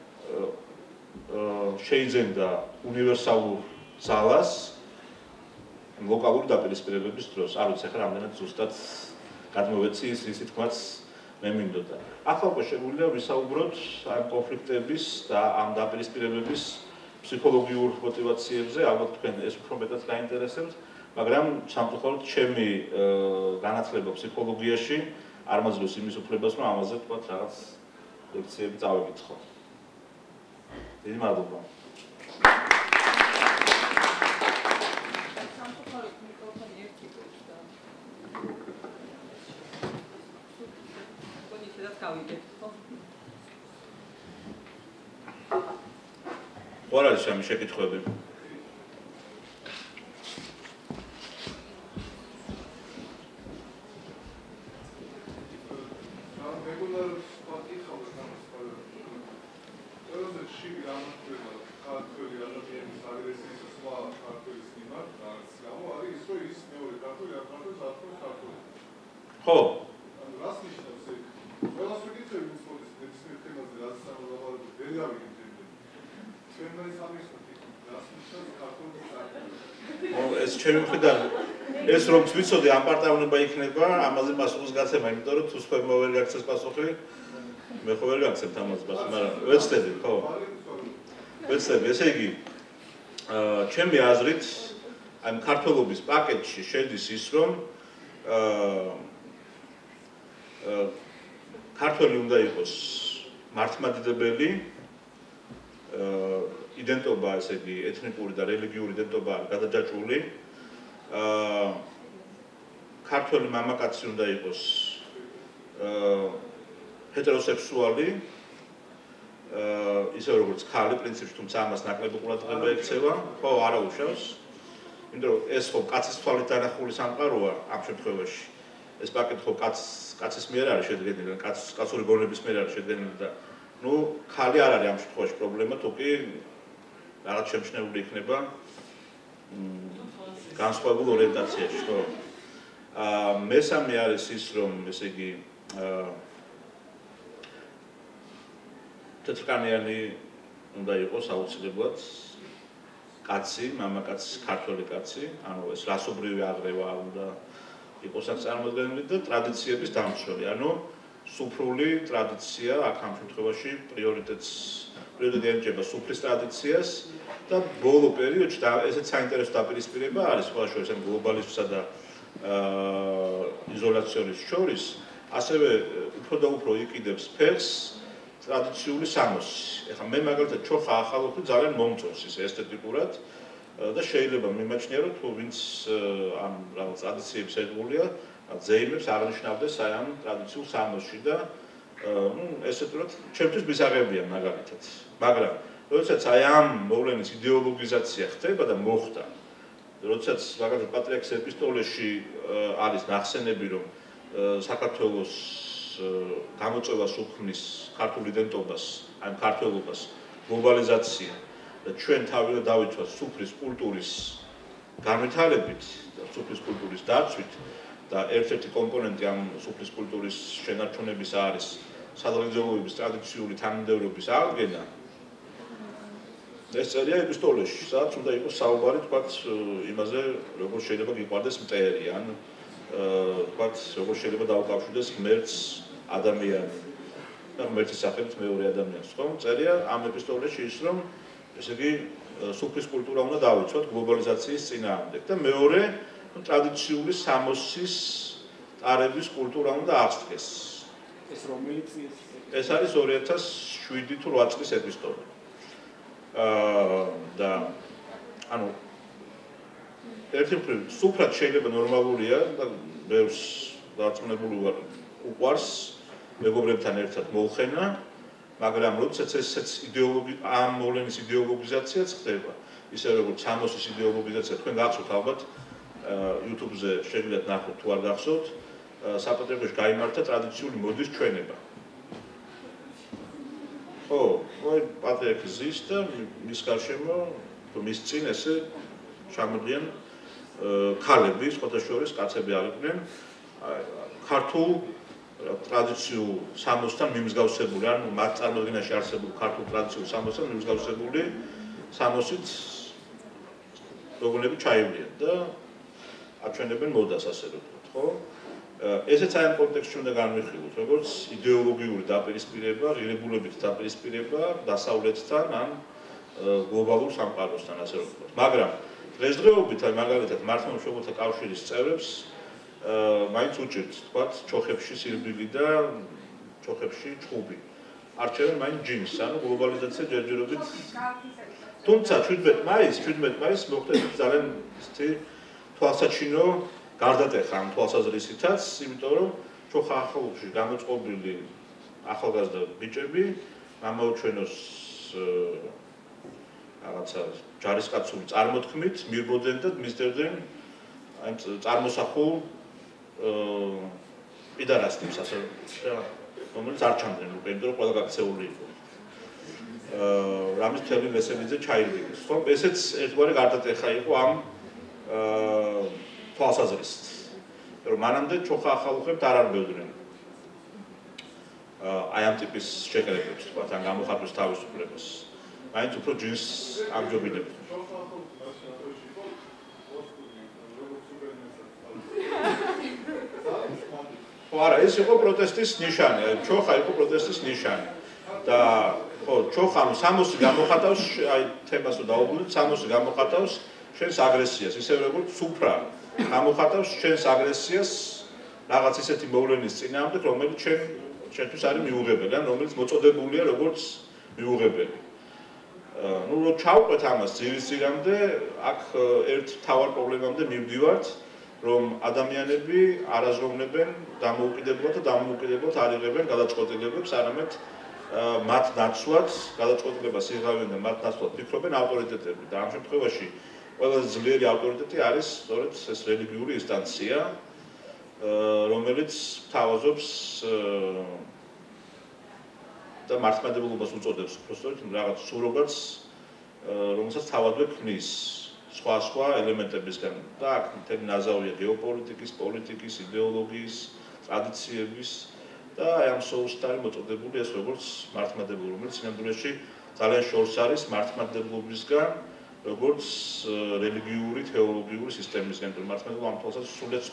შეიძენდა უნივერსალურ ძალას ლოკალური დაპირისპირებების დროს. არ ვიცი ახლა რამდენად ზუსტად გადმოვეცი ის რისი თქმაც მე მინდოდა. ახლა უკვე შეგვიძლია ვისაუბროთ ამ კონფლიქტების და ამ დაპირისპირებების ფსიქოლოგიურ мотивაციებზე, ალბათ თქვენ ეს უფრო მეტად გაინტერესებთ, მაგრამ სამწუხაროდ ჩემი განათლება ფსიქოლოგიაში არ მაძლევს იმის უფლებას, რომ ამაზე თქვა რაღაც ლექციები წავიკითხო. დიდი მადლობა. გავიგეთ, ხო? ხო არ არის ამის შეკითხვები? ხო. რას ნიშნავს ეგ? ყველას ვიკითხები უცხოეთის ნებისმიერ თემაზე, რაც სამალაბარებო ვერ გავიგებთ. ჩვენ მაინც ამისვით რას ნიშნავს ქართული საქმე? ეს ჩემი მხრიდან ეს რომ ვიცოდი ამ პარტაუნება იქნება, ამაზე პასუხის გაცემა, იმიტომ რომ თუ სხვებმა ვერ გაქცეს პასუხი, მე ხო ვერ გაქცევთ ამაზე პასუხი, მაგრამ ვეცდები, ხო. ვეცდები, ესე იგი ჩემი აზრით ამ ქართულობის პაკეტში შედის ის, რომ ქართველი უნდა იყოს მართლმადიდებელი, იდენტობა, ესე იგი, ეთნიკური და რელიგიური იდენტობა გადაჯაჭვული. ქართველი მამაკაცი უნდა იყოს ჰეტეროსექსუალი, ისე როგორც ქალი პრინციპში, თუმცა ამას ნაკლები ყურადღება ექცევა, ხო, არა უშავს. იმიტომ რომ ეს ხო კაცის თვალით დანახული სამყაროა ამ შემთხვევაში. ეს პაკეტი ხო კაცის მიერ არის შედგენილი, კაცური გონების მიერ არის შედგენილი და ნუ ქალი არ არის ამ შემთხვევაში პრობლემა, თუ კი რაღაც შემჩნეული იქნება განსხვავებულ ორიენტაციაში, ხო. მესამე არის ის, რომ ესე იგი თეთრკანიანი უნდა იყოს აუცილებლად კაცი, მამაკაცი, ქართველი კაცი, ანუ ეს რასობრივი აღრევა უნდა იყოს აქ წარმოდგენილი და ტრადიციების დამცველი, ანუ სუფრული ტრადიცია აქ ამ შემთხვევაში პრიორიტეტი ენიჭება სუფრის ტრადიციას და ბოლო პერიოდში და ესეც საინტერესო დაპირისპირება არის სხვა შორის ამ გლობალიზმსა და იზოლაციონის შორის, ასევე უფრო და უფრო იყიდებს ფერს ტრადიციული სამოსი. ეხლა მე მაგალითად ჩოხა ახალობდი ძალიან მომწონს ის ესთეტიკურად და შეიძლება მიმაჩნია რომ თუ ვინც ამ რაღაც ტრადიციებს ერთგულია, ზეიმებს აღნიშნავდეს აი ამ ტრადიციულ სამოსში და ესეთურად ჩემთვის მისაღებია მაგალითად. მაგრამ როდესაც აი ამ მოვლენის იდეოლოგიზაცია ხდება და მოხდა, როდესაც მაგალითად პატრიარქის ეპისტოლეში არის ნახსენები, რომ საქართველოს გამოწვევას უქმნის ქართულ იდენტობას, აი ქართველობას, გლობალიზაცია და ჩვენ თავი დავითვათ სუფრის კულტურის განვითარებით და სუფრის კულტურის დაცვით და ერთ-ერთი კომპონენტი ამ სუფრის კულტურის შენარჩუნების არის სადღეგრძელოების ტრადიციული თანმიმდევრობის აღდგენა. ეს წერია ეპისტოლეში, სადაც უნდა იყოს საუბარი თქვათ იმაზე, როგორ შეიძლება გიყვარდეს მტერი, ან თქვათ როგორ შეიძლება დაუკავშირდეს ღმერთს ადამიანი და ღმერთის სახელით მეორე ადამიანს, ხო? წერია ამ ეპისტოლეში ის, რომ ესე იგი სუფრის კულტურა უნდა დავიცვათ გლობალიზაციის წინააღმდეგ და მეორე ტრადიციული სამოსის ტარების კულტურა უნდა აღსდგეს. ეს რომელი წლის? ეს არის 2007 თუ 8 წლის ეპისტოლე. და ანუ ერთი მხრივ სუფრად შეიძლება ნორმალურია და ბევრს დარწმუნებული ვარ უყვარს მეგობრებთან ერთად მოუხენა, მაგრამ როდესაც ესეც ამ მოვლენის იდეოლოგიზაციაც ხდება, ისე როგორც სამოსის იდეოლოგიზაცია, თქვენ გახსოვთ ალბათ YouTube-ზე შეგიძლიათ ნახოთ თუ არ გახსოვთ, საპატრიარქოში გაიმართა ტრადიციული მოდის ჩვენება. ხო, პატრიარქი ზის და მის გარშემო, მის წინ ესე ჩამოდიან ქალები, სხვათა შორის კაცები არ იყვნენ, ქართულ ტრადიციულ სამოსთან მიმსგავსებული, ანუ მათ წარმოდგენაში არსებულ ქართულ ტრადიციულ სამოსთან მიმსგავსებული სამოსით როგორები ჩაივლიან და აჩვენებენ მოდას, ასე რომ ვთქვათ, ხო? ესეც აი ამ კონტექსტში უნდა განვიხილოთ, როგორც იდეოლოგიური დაპირისპირება, ღირებულებით დაპირისპირება დასავლეთთან ან გლობალურ სამყაროსთან, ასე რომ ვთქვათ. მაგრამ დღესდღეობით აი მაგალითად მართლმსაჯულთა კავშირის წევრებს მაინც უჭირთ, თქვათ, ჩოხებში სირბილი და ჩოხებში ჩხუბი. არჩევენ მაინც ჯინს, ანუ გლობალიზაცია ჯერჯერობით. თუმცა 17 მაისს მოხდა ძალიან ისეთი თვალსაჩინო გარდატეხა ამ თვალსაზრისითაც, იმიტომ რომ ჩოხა ახალში გამოწყობილი ახალგაზრდა ბიჭები გამოუჩენოს რაღაცა ჯარისკაცური წარმოთქმით მირბოდნენ და მისდევდნენ აი წარმოსახულ პიდარასტებს ასე რომელიც არ ჩამდნენ უკვე იმიტომ რომ ყველა გაქცეული იყო რამის თელი ლესელიძე ჩაირგეს ხო ესეც ერთგვარი გარდატეხა იყო ამ თვალსაზრისით რომ მანამდე ჩოხა ახალუხებთ არ არბევდნენ აი ამ ტიპის შეკრებებს თქვა თან გამოხატვის თავისუფლებას მაინც უფრო ჯინს ამჯობინებდნენ არა ეს იყო პროტესტის ნიშანი ჩოხა იყო პროტესტის ნიშანი და ხო ჩოხამ 60 გამოხატავს აი თემას რომ დაუბრუნდით 60 გამოხატავს ჩვენს აგრესიას ისე როგორც სუფრა გამოხატავს ჩვენს აგრესიას რაღაც ისეთი მოვლენის წინააღმდეგ რომელიც ჩვენთვის არის მიუღებელი ან რომელიც მოწოდებულია როგორც მიუღებელი ну რო ჩავყვეთ ამას ძირისწირამდე აქ ერთ თავარ პრობლემამდე მივდივართ რომ ადამიანები არაზროვნებენ დამოუკიდებლად და დამოუკიდებლად არ იღებენ გადაწყვეტილებებს არამედ მათ ნაცვლად გადაწყვეტილებას იღებენ და მათ ნაცვლად ფიქრობენ ავტორიტეტები და ამ შემთხვევაში ყველაზე ძლიერი ავტორიტეტი არის სწორედ ეს რელიგიური ინსტანცია რომელიც თავაზობს და მართლმადიდებლობას უწოდებს უბრალოდ რაღაც სურობას რომელსაც თავადვე ქმნის სხვა ელემენტებისგან და აქ მთელი ნაზავია გეოპოლიტიკის, პოლიტიკის, იდეოლოგიის, ტრადიციების და აი ამ соусით არის მოწოდებული ეს როგორც მართლმადიდებლობა, რომელიც სინამდვილეში ძალიან შორს არის მართლმადიდებლობისგან, როგორც რელიგიური, თეოლოგიური სისტემისგან, რომ მართლმადიდებლობა ამ თვალსაზრისით სრულიად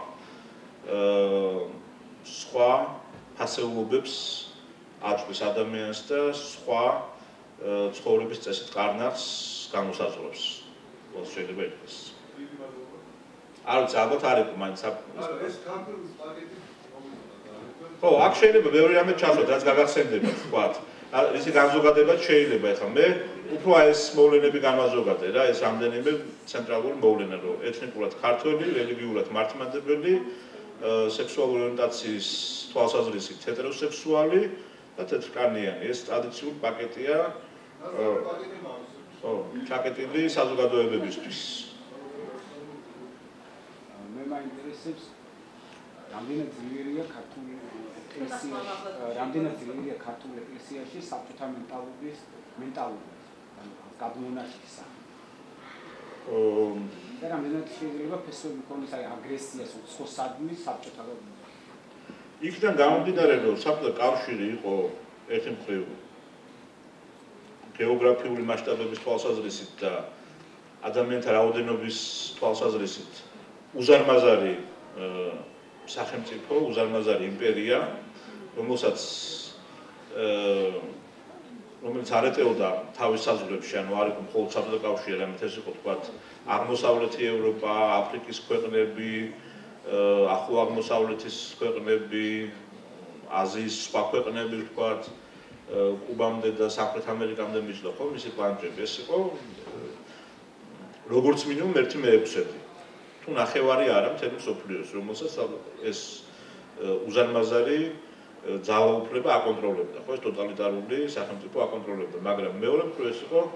სხვა ფასეულობებს აწვის ადამიანს და სხვა ცხოვრების წესით კარნახს განუსაზღვრებს. შეიძლება იყოს. არ ალბათ არ იყო მაინც ეს კამპენის პაკეტი ხო, აქ შეიძლება ბევრი რამე ჩასვათ, რაც გაგახსენდება, თქვათ. ისი განზოგადება შეიძლება ეხლა მე უფრო ეს მოვლენები განვაზოგადე რა, ეს რამდენიმე ცენტრალური მოვლენა რო ეთნიკურად ქართველი, რელიგიურად მართლმადიდებელი, სექსუალური ორიენტაციის თვალსაზრისით ჰეტეროსექსუალი და თეთრკანიანი. ეს ტრადიციული პაკეტია. ჩაკეტილი საზოგადოებებისთვის. მე მაინტერესებს რამდენად ძლიერია ქართული ეკლესიაში საბჭოთა მენტალობა გადმონაშთისა. და რამდენად შეიძლება ფესვები ქონდეს აი აგრესიას უცხოსადმი საბჭოთა იქიდან გამომდინარე რომ საბჭოთა კავშირი იყო ერთი მხრივ გეოგრაფიული მასშტაბების თვალსაზრისით და ადამიანთა რაოდენობის თვალსაზრისით უზარმაზარი სახელმწიფო, უზარმაზარი იმპერია, რომელიც არ ეტეოდა თავის საზღვრებში, ანუ არ იყო მხოლოდ საბჭოთა კავშირი, არამედ ეს იყო თქვათ აღმოსავლეთი ევროპა, აფრიკის ქვეყნები, ახლო აღმოსავლეთის ქვეყნები, აზიის სხვა ქვეყნები თქვათ კუბამდე და სამხრეთ ამერიკამდე მისვლა ხო მისი პლანები ეს იყო როგორც მინიმუმ 1/6 თუ ნახევარი არა მთელი მსოფლიოს რომელსაც ეს უზარმაზარი ძალაუფლება აკონტროლებდა ხო ეს ტოტალიტარული სახელმწიფო აკონტროლებდა მაგრამ მეორე მხრივ ეს იყო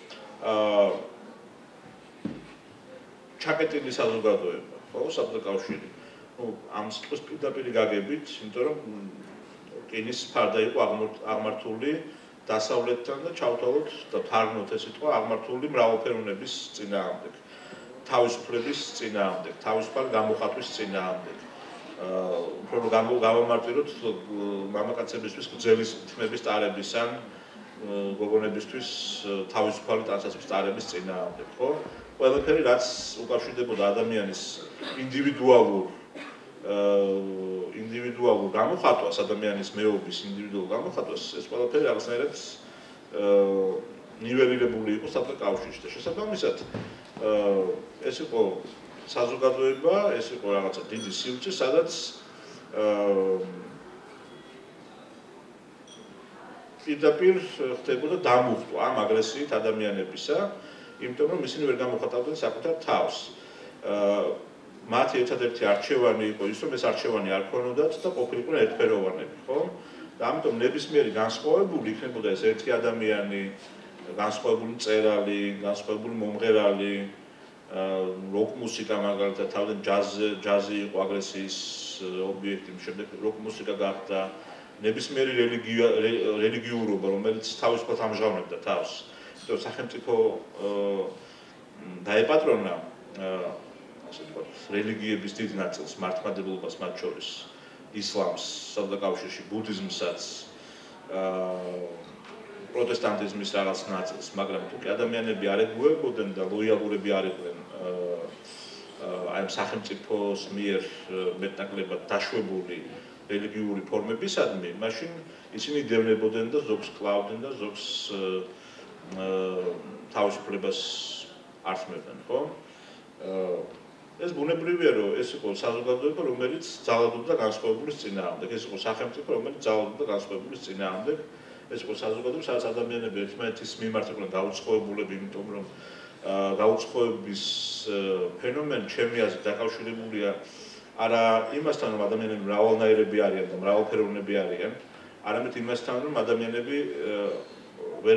ჩაკეტილი საზოგადოება ხო საბჭოთა კავშირი ну ამ სიტყვის პირდაპირ გაგებით იმიტომ რომ კინის ფარდა იყო აღმართული დასავლეთთან და ჩავთავოთ და ფარნოთ ეს სიტყვა აღმართული მრავალფეროვნების წინააღმდეგ, თავისუფლების წინააღმდეგ, თავისუფალი გამოხატვის წინააღმდეგ. უფრო გამომარტიროთ მამაკაცებისთვის გრძელი თმების ტარების ან გოგონებისთვის თავისუფალი ტანსაცმლის ტარების წინააღმდეგ, ხო? ყველაფერი რაც უკავშირდებოდა ადამიანის ინდივიდუალურ გამოხატვას, ადამიანის მეობის ინდივიდუალურ გამოხატვას, ეს ყველაფერი რაღაცნაირად ნიველირებული იყო საბჭოთა კავშირში და შესაბამისად ეს იყო საზოგადოება, ეს იყო რაღაცა დიდი სივრცე, სადაც პირდაპირ ხდებოდა დამუხტვა ამ აგრესიით ადამიანებისა, იმიტომ რომ ისინი ვერ გამოხატავდნენ საკუთარ თავს. მათი ერთადერთი არჩევანი იყო ის, რომ ეს არჩევანი არ ქონოდათ და ყოფილიყვნენ ერთფეროვანები, ხო? და ამიტომ ნებისმიერი განსხვავებული იქნებოდა ეს ერთი ადამიანი, განსხვავებული მწერალი, განსხვავებული მომღერალი, როკ მუსიკა მაგალითად თავიდან ჯაზი იყო აგრესიის ობიექტი, შემდეგ როკ მუსიკა გახდა ნებისმიერი რელიგიურობა, რომელიც თავისუფლად ამჟღავნებდა თავს. იმიტომ სახელმწიფო დაეპატრონა ასე ვთქვათ, რელიგიების დიდ ნაწილს, მართლმადიდებლობას მათ შორის, ისლამს, საბჭოთა ბუდიზმსაც, პროტესტანტიზმის რაღაც ნაწილს, მაგრამ თუ კი ადამიანები არ ეგუებოდნენ და ლოიალურები არ იყვნენ აი ამ სახელმწიფოს მიერ მეტნაკლებად დაშვებული რელიგიური ფორმებისადმი, მაშინ ისინი დევნებოდნენ და ზოგს კლავდნენ და ზოგს თავისუფლებას ართმევდნენ, ხო? ეს ბუნებრივია, რომ ეს იყო საზოგადოება, რომელიც ძალადობდა განსხვავებულის წინააღმდეგ, ეს იყო სახელმწიფო, რომელიც ძალადობდა განსხვავებულის წინააღმდეგ, ეს იყო საზოგადოება, სადაც ადამიანები ერთმანეთის მიმართ იყვნენ გაუწყობილები, იმიტომ რომ გაუწყობების ფენომენი ჩემი აზრით დაკავშირებულია არა იმასთან, რომ ადამიანები მრავალნაირები არიან და მრავალფეროვნები არიან, არამედ იმასთან, რომ ადამიანები ვერ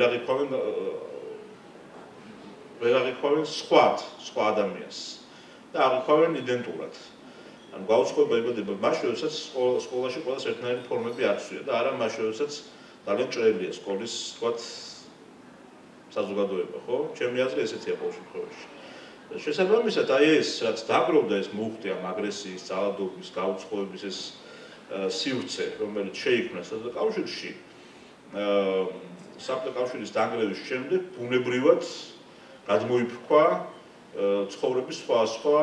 აღიქვავენ სხვა ადამიანს და აღიქვავენ იდენტურად. ანუ გაუწყობა იბადება მაშინ, როდესაც სკოლაში ყველას ერთნაირი ფორმები აქვს და არა მაშინ, როდესაც ძალიან ჭრელია სკოლის, თქვათ, საზოგადოება, ხო? ჩემი აზრი ესეთია ყოველ შემთხვევაში. შესაბამისად, აი ეს, რაც დაგროვდა ეს მუხტი ამ აგრესიის, ძალადობის, გაუწყობების ეს სივრცე, რომელიც შეიქმნა საბჭოთა კავშირში, საბჭოთა კავშირის დანგრევის შემდეგ ბუნებრივად გადმოიფრქვა ცხოვრების სხვა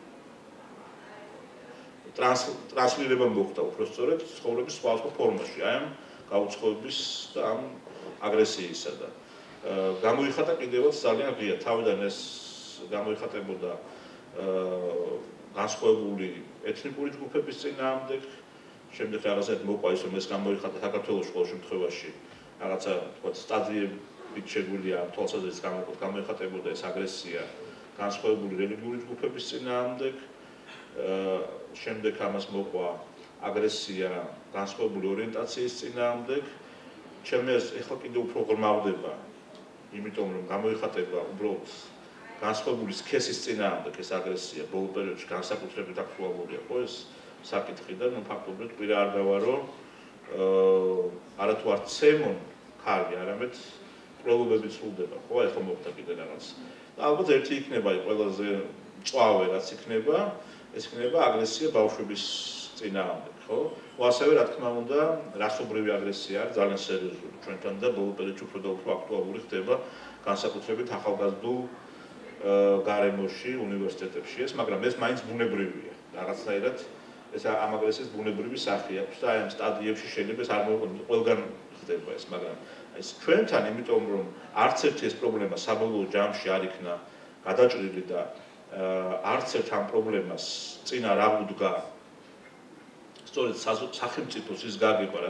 ტრანსლირება მოხდა უბრალოდ ცხოვრების სხვა ფორმაში, აი ამ გაუწყობების და ამ აგრესიისა და გამოიხატა კიდევაც ძალიან ღია თავიდან ეს გამოიხატებოდა განსხვავებული ეთნიკური ჯგუფების წინააღმდეგ, შემდეგ რაღაცად მოყვა ის რომ ეს გამოიხატა საქართველოს ყოველ შემთხვევაში რაღაცა თქვა სტადიებით შეგვიძლია თვალსაზრისით გამოიხატებოდა ეს აგრესია განსხვავებული რელიგიური ჯგუფების წინააღმდეგ, შემდეგ ამას მოყვა აგრესია განსხვავებული ორიენტაციის წინააღმდეგ, ჩემი აზრით ეხლა კიდევ უფრო ღრმავდება, იმიტომ რომ გამოიხატება უბრალოდ განსხვავებული სქესის წინააღმდეგ ეს აგრესია ბოლო პერიოდში განსაკუთრებით აქტუალურია, ხო ეს საკითხი და ნუ ფაქტობრივად კვირა არ გავა, რომ არათუ არ ცემონ ხალი, არამედ პრობლემები სრულდება, ხო, ეხლა მოხდა კიდე რაღაც. და ალბათ ერთი იქნება ყველაზე მწვავე, რაც იქნება, ეს იქნება აგრესია ბავშვების წინააღმდეგ, ხო? ასევე რა თქმა უნდა, რასობრივი აგრესია არის ძალიან სერიოზული ჩვენთან და ბოლო პერიოდში უფრო და უფრო აქტუალური ხდება განსაკუთრებით ახალგაზრდულ გარემოში, უნივერსიტეტებში ეს, მაგრამ ეს მაინც ბუნებრივია. რაღაცნაირად ეს ამ აგრესიის ბუნებრივი სახე აქვს და აი ამ სტადიებში შეიძლება ეს არ მოიყვანოს, ყველგან ხდება ეს, მაგრამ ეს ჩვენთან, იმიტომ რომ არც ერთი ეს პრობლემა საბოლოო ჯამში არ იქნა გადაჭრილი და არც ერთ ამ პრობლემას წინ არ აღუდგა სწორედ სახელმწიფოს ის გაგება,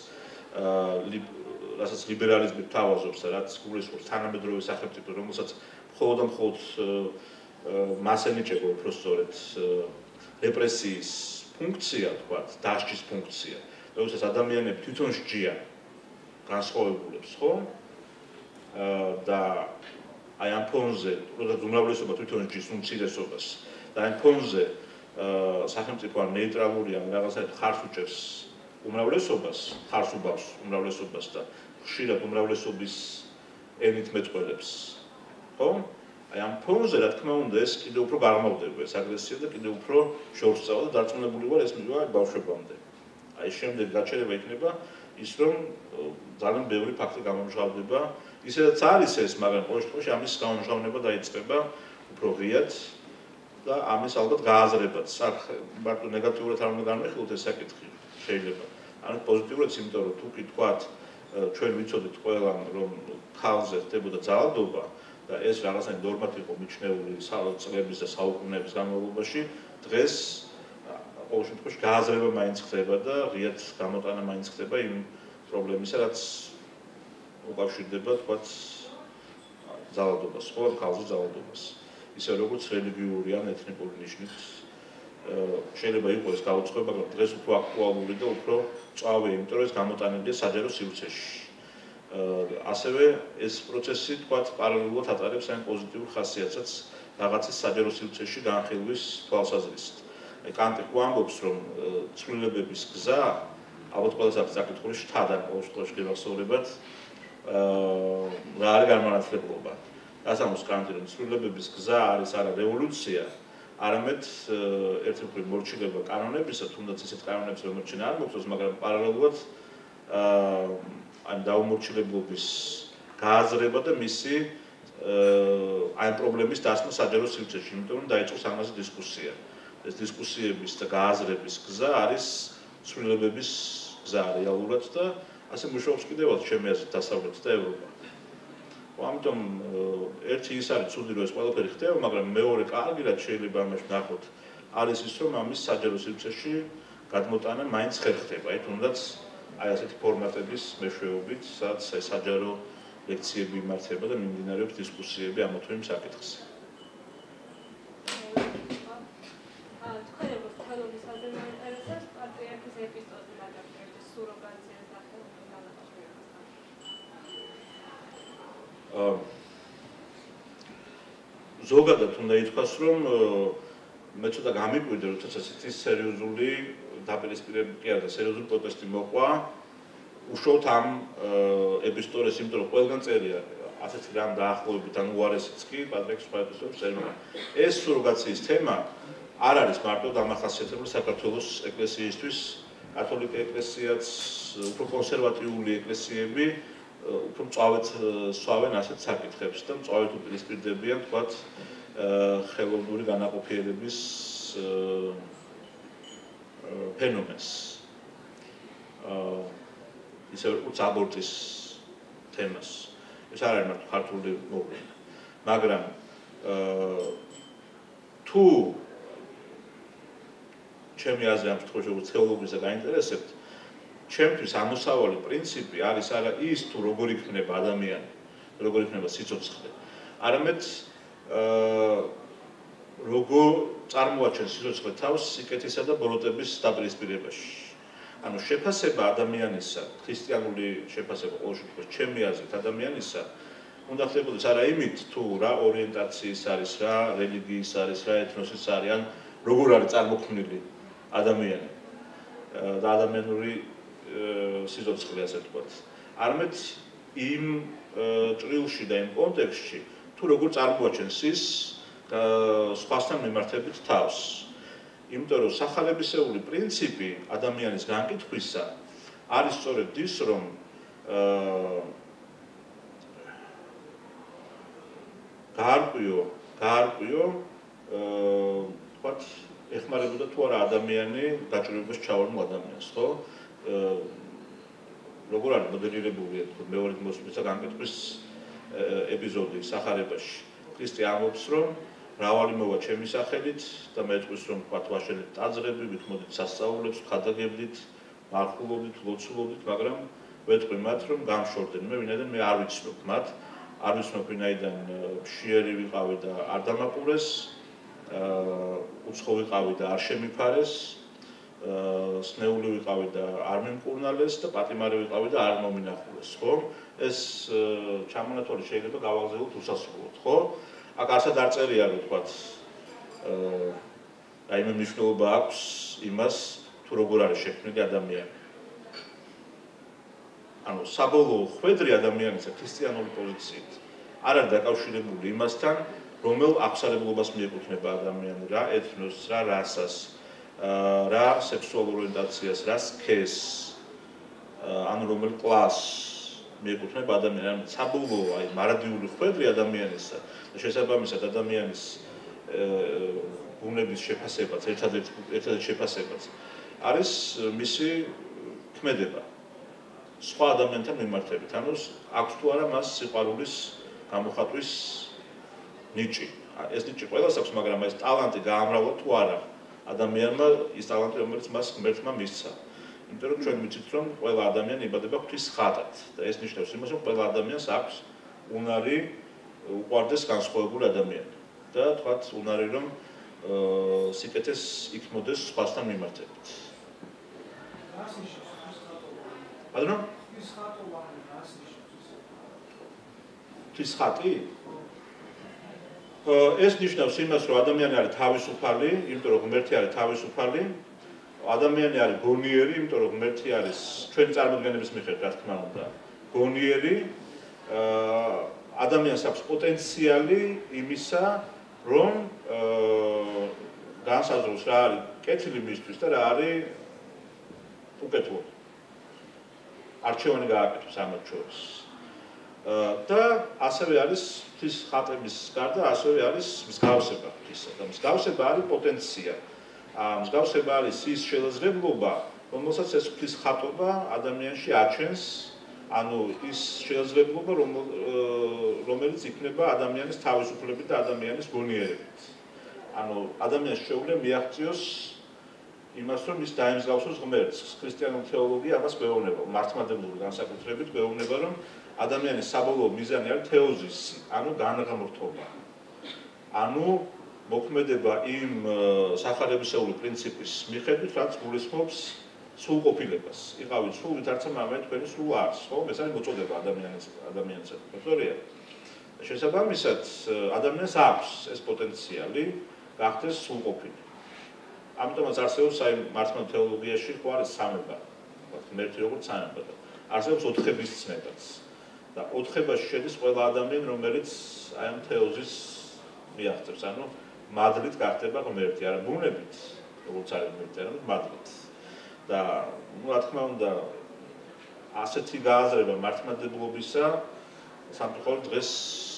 რასაც ლიბერალიზმი თავაზობს და რაც გულისხმობს თანამედროვე სახელმწიფო, რომელსაც მხოლოდ და მხოლოდ მას ენიჭება უბრალოდ რეპრესიის ფუნქცია, თქვათ, დასჯის ფუნქცია. როდესაც ადამიანები თვითონ სჯიან განსხვავებულებს, ხო? და აი ამ ფონზე, როდესაც უმრავლესობა თვითონ სჯის უმცირესობას და ამ ფონზე სახელმწიფო ან ნეიტრალური ან რაღაცა ხარს უჭერს უმრავლესობას, ხარს უბავს უმრავლესობას და ხშირად უმრავლესობის ენით მეტყველებს, ხო? აი ამ ფონზე, რა თქმა უნდა, ეს კიდევ უფრო გაღრმავდება ეს აგრესია და კიდევ უფრო შორს წავა და დარწმუნებული ვარ ეს მივა ბავშვებამდე. აი შემდეგ გაჩერება იქნება ის რომ ძალიან ბევრი ფაქტი გამომჟღავნდება, ისედაც არის ეს, მაგრამ ყოველ შემთხვევაში ამის გამომჟღავნება დაიწყება უფრო ღიად და ამის ალბათ გააზრებაც. მარტო ნეგატიურად არ უნდა განვიხილოთ ეს საკითხი, შეიძლება. ანუ პოზიტიურად, იმიტომ რომ თუ კი თქვათ ჩვენ ვიცოდით ყველამ რომ ხალხზე ხდებოდა ძალადობა და ეს რაღაცა ნორმად იყო მიჩნეული წლების და საუკუნეების განმავლობაში, დღეს ყოველ შემთხვევაში გააზრება მაინც ხდება და ღიად გამოტანა მაინც ხდება იმ პრობლემისა, რაც უკავშირდება, თქვათ, ძალადობას, ხო, ხალხზე ძალადობას. ისე როგორც რელიგიური ან ეთნიკური ნიშნით შეიძლება იყოს გაუწყება, მაგრამ დღეს უფრო აქტუალური და უფრო წავე, იმიტომ რომ ეს გამოტანილია საჯარო სივრცეში. ასევე ეს პროცესი თქვათ პარალელურად ატარებს այն პოზიტიურ ხასიათსაც რაღაცის საჯარო სივრცეში განხილვის თვალსაზრისით. კანტი გვამბობს, რომ ცვლილებების გზა ალბათ ყველას აქვს საკითხული შთადან ყოველ შემთხვევაში გეახსოვებათ რა არის განმანათლებლობა. დასამოს კანტი რომ ცვლილებების გზა არის არა რევოლუცია, არამედ ერთი მხრივ მორჩილება კანონებისა, თუნდაც ისეთ კანონებს რომელშიც არ მოხდეს, მაგრამ პარალელურად ამ დაუმორჩილებლობის გააზრება და მისი აი პრობლემის დასმა საჯარო სივრცეში, იმიტომ რომ დაიწყოს ამაზე დისკუსია. ეს დისკუსიების და გააზრების გზა არის ცვლილებების გზა რეალურად და ასე მუშაობს კიდევაც ჩემი აზრით დასავლეთი და ევროპა. ამიტომ ერთი ის არის ცუდი რომ ეს ყველაფერი ხდება, მაგრამ მეორე კარგი რაც შეიძლება ამაში ნახოთ არის ის რომ ამის საჯარო სივრცეში გადმოტანა მაინც ხერხდება, აი თუნდაც აი ასეთი ფორმატების მეშვეობით, სადაც საჯარო ლექციები იმართება და მიმდინარეობს დისკუსიები ამ თუ იმ საკითხზე. ზოგადად უნდა ითქვას, რომ მე ცოტა გამიკვირდა, როდესაც ასეთი სერიოზული დაპირისპირება კი არა, სერიოზული პროტესტი მოყვა, უშუალოდ ამ ეპისტოლეს, იმიტომ რომ ყველგან წერია ასეთი რამ დაახლოებით, ან უარესიც კი პატრიარქ სვეტოსებს წერია. ეს სუროგაციის თემა არ არის მარტო დამახასიათებელი საქართველოს ეკლესიისთვის, კათოლიკე ეკლესიაც, უფრო კონსერვატიული ეკლესიები უფრო მწვავედ სვავენ ასეთ საკითხებს და მწვავედ უპირისპირდებიან თქვათ ხელოვნური განაყოფიერების ფენომენს. ისე როგორც აბორტის თემას. ეს არ არის მარტო ქართული მოვლენა. მაგრამ თუ ჩემი აზრი ამ შემთხვევაში როგორც თეოლოგიასა გაინტერესებთ, ჩემთვის ამოსავალი პრინციპი არის არა ის თუ როგორ იქნება ადამიანი, როგორ იქნება სიცოცხლე, არამედ როგორ წარმოაჩენს სიცოცხლე თავს სიკეთისა და ბოროტების დაპირისპირებაში. ანუ შეფასება ადამიანისა, ქრისტიანული შეფასება ყოველ შემთხვევაში ჩემი აზრით ადამიანისა უნდა ხდებოდეს არა იმით თუ რა ორიენტაციის არის, რა რელიგიის არის, რა ეთნოსის არის, ან როგორ არის წარმოქმნილი ადამიანი და ადამიანური სიცოცხლე ასე ვთქვათ. არამედ იმ ჭრილში და იმ კონტექსტში თუ როგორ წარმოაჩენს ის სხვასთან მიმართებით თავს. იმიტომ რომ სახალებისეული პრინციპი ადამიანის განკითხვისა არის სწორედ ის, რომ გაარკვიო ვთქვათ ეხმარებოდა თუ არა ადამიანი გაჭირვებას ჩავარდნო ადამიანს, ხო? როგორ არის მოდელირებული მეორე მოსვლის განკითხვის ეპიზოდი სახარებაში. ქრისტე ამბობს, რომ მრავალი მოვა ჩემი სახელით და მეტყვის რომ ვთქვათ ვაშენებთ ტაძრები, ვითმოდით სასწაულებს, ხადაგებდით, მარხულობდით, ლოცულობდით, მაგრამ ვეტყვი მათ, რომ გამშორდნენ მე ვინაიდან მე არ ვიცნობ მათ, არ ვიცნობ ვინაიდან მშიერი ვიყავი და არ დამაყურეს, უცხო ვიყავი და არ შემიფარეს, სნეული ვიყავი და არ მიმკურნალეს და პატიმარი ვიყავი და არ მომინახულეს, ხო? ეს ჩამონათვალი შეიძლება გავაგზავნოთ უსასრულოდ, ხო? აქ ასად არ წერია, რომ ვთქვათ, რაიმე მნიშვნელობა აქვს იმას, თუ როგორ არის შექმნილი ადამიანი. ანუ საბოლოო ხვედრი ადამიანისა ქრისტიანული პოზიციით არ არის დაკავშირებული იმასთან, რომელ აღსარებლობას მიეკუთვნება ადამიანი, რა ეთნოსს, რა რასას, რა სექსუალურ ორიენტაციას, რა სქესს, ან რომელ კლასს მიეკუთვნება ადამიანი. საბოლოო აი მარადიული ხვედრი ადამიანისა და შესაბამისად ადამიანის ბუნების შეფასებაც, ერთადერთი შეფასებაც არის მისი ქმედება სხვა ადამიანთან მიმართებით. ანუ აქვს თუ არა მას სიყვარულის გამოხატვის ნიჭი. ეს ნიჭი ყველას აქვს, მაგრამ ეს ტალანტი გაამრავლა თუ არა ადამიანმა ის ტალანტი, რომელიც მას ღმერთმა მისცა. იმიტომ რომ ჩვენ ვიცით, რომ ყველა ადამიანი იბადება ღვთის ხატად და ეს ნიშნავს იმას, რომ ყველა ადამიანს აქვს უნარი უყვარდეს განსხვავებული ადამიანი და თქვათ უნარი რომ სიკეთეს იქმოდეს სხვასთან მიმართებით. ბატონო? თვის ხატი? ეს ნიშნავს იმას, რომ ადამიანი არის თავისუფალი, იმიტომ რომ ღმერთი არის თავისუფალი. ადამიანი არის გონიერი, იმიტომ რომ ღმერთი არის ჩვენი წარმოდგენების მიხედვით, რა თქმა უნდა, გონიერი. ადამიანს აქვს პოტენციალი იმისა, რომ განსაზღვროს რა არის კეთილი მისთვის და რა არის უკეთო. არჩევანი გააკეთოს ამათ შორის. და ასევე არის ღვთის ხატების გარდა ასევე არის მსგავსება ღვთისა და მსგავსება არის პოტენცია. მსგავსება არის ის შესაძლებლობა, რომელსაც ეს ღვთის ხატობა ადამიანში აჩენს, ანუ ის შესაძლებლობა, რომელიც იქნება ადამიანის თავისუფლებით და ადამიანის გონიერებით. ანუ ადამიანს შეუძლია მიაღწიოს იმას, რომ ის დაემსგავსოს ღმერთს. ქრისტიანული თეოლოგია ამას გვეუბნება, მართლმადიდებლური განსაკუთრებით გვეუბნება, რომ ადამიანის საბოლოო მიზანი არის თეოზისი, ანუ განღმრთობა. ანუ მოქმედება იმ სახარებისეული პრინციპის მიხედვით, რაც გულისხმობს სრულყოფილებას. იყავით სრულით, არცა მამე თქვენი სრულ არის, ხო? ეს არის მოწოდება ადამიანისა. ხოთორია. შესაბამისად, ადამიანს აქვს ეს პოტენციალი გახდეს სრულყოფილი. ამიტომაც არსებობს აი მართლმადიდებლურ თეოლოგიაში ხო არის სამება. ღმერთი როგორც სამება და არსებობს ოთხების ცნებაც. და ოთხებაში შედის ყველა ადამიანი, რომელიც აი ამ თეოზის მიაღწევს, ანუ მადლით გახდება ღმერთი, არა ბუნებით, როგორც არის ღმერთი, არამედ მადლით. და რა თქმა უნდა, ასეთი გააზრება მართლმადიდებლობისა სამწუხაროდ დღეს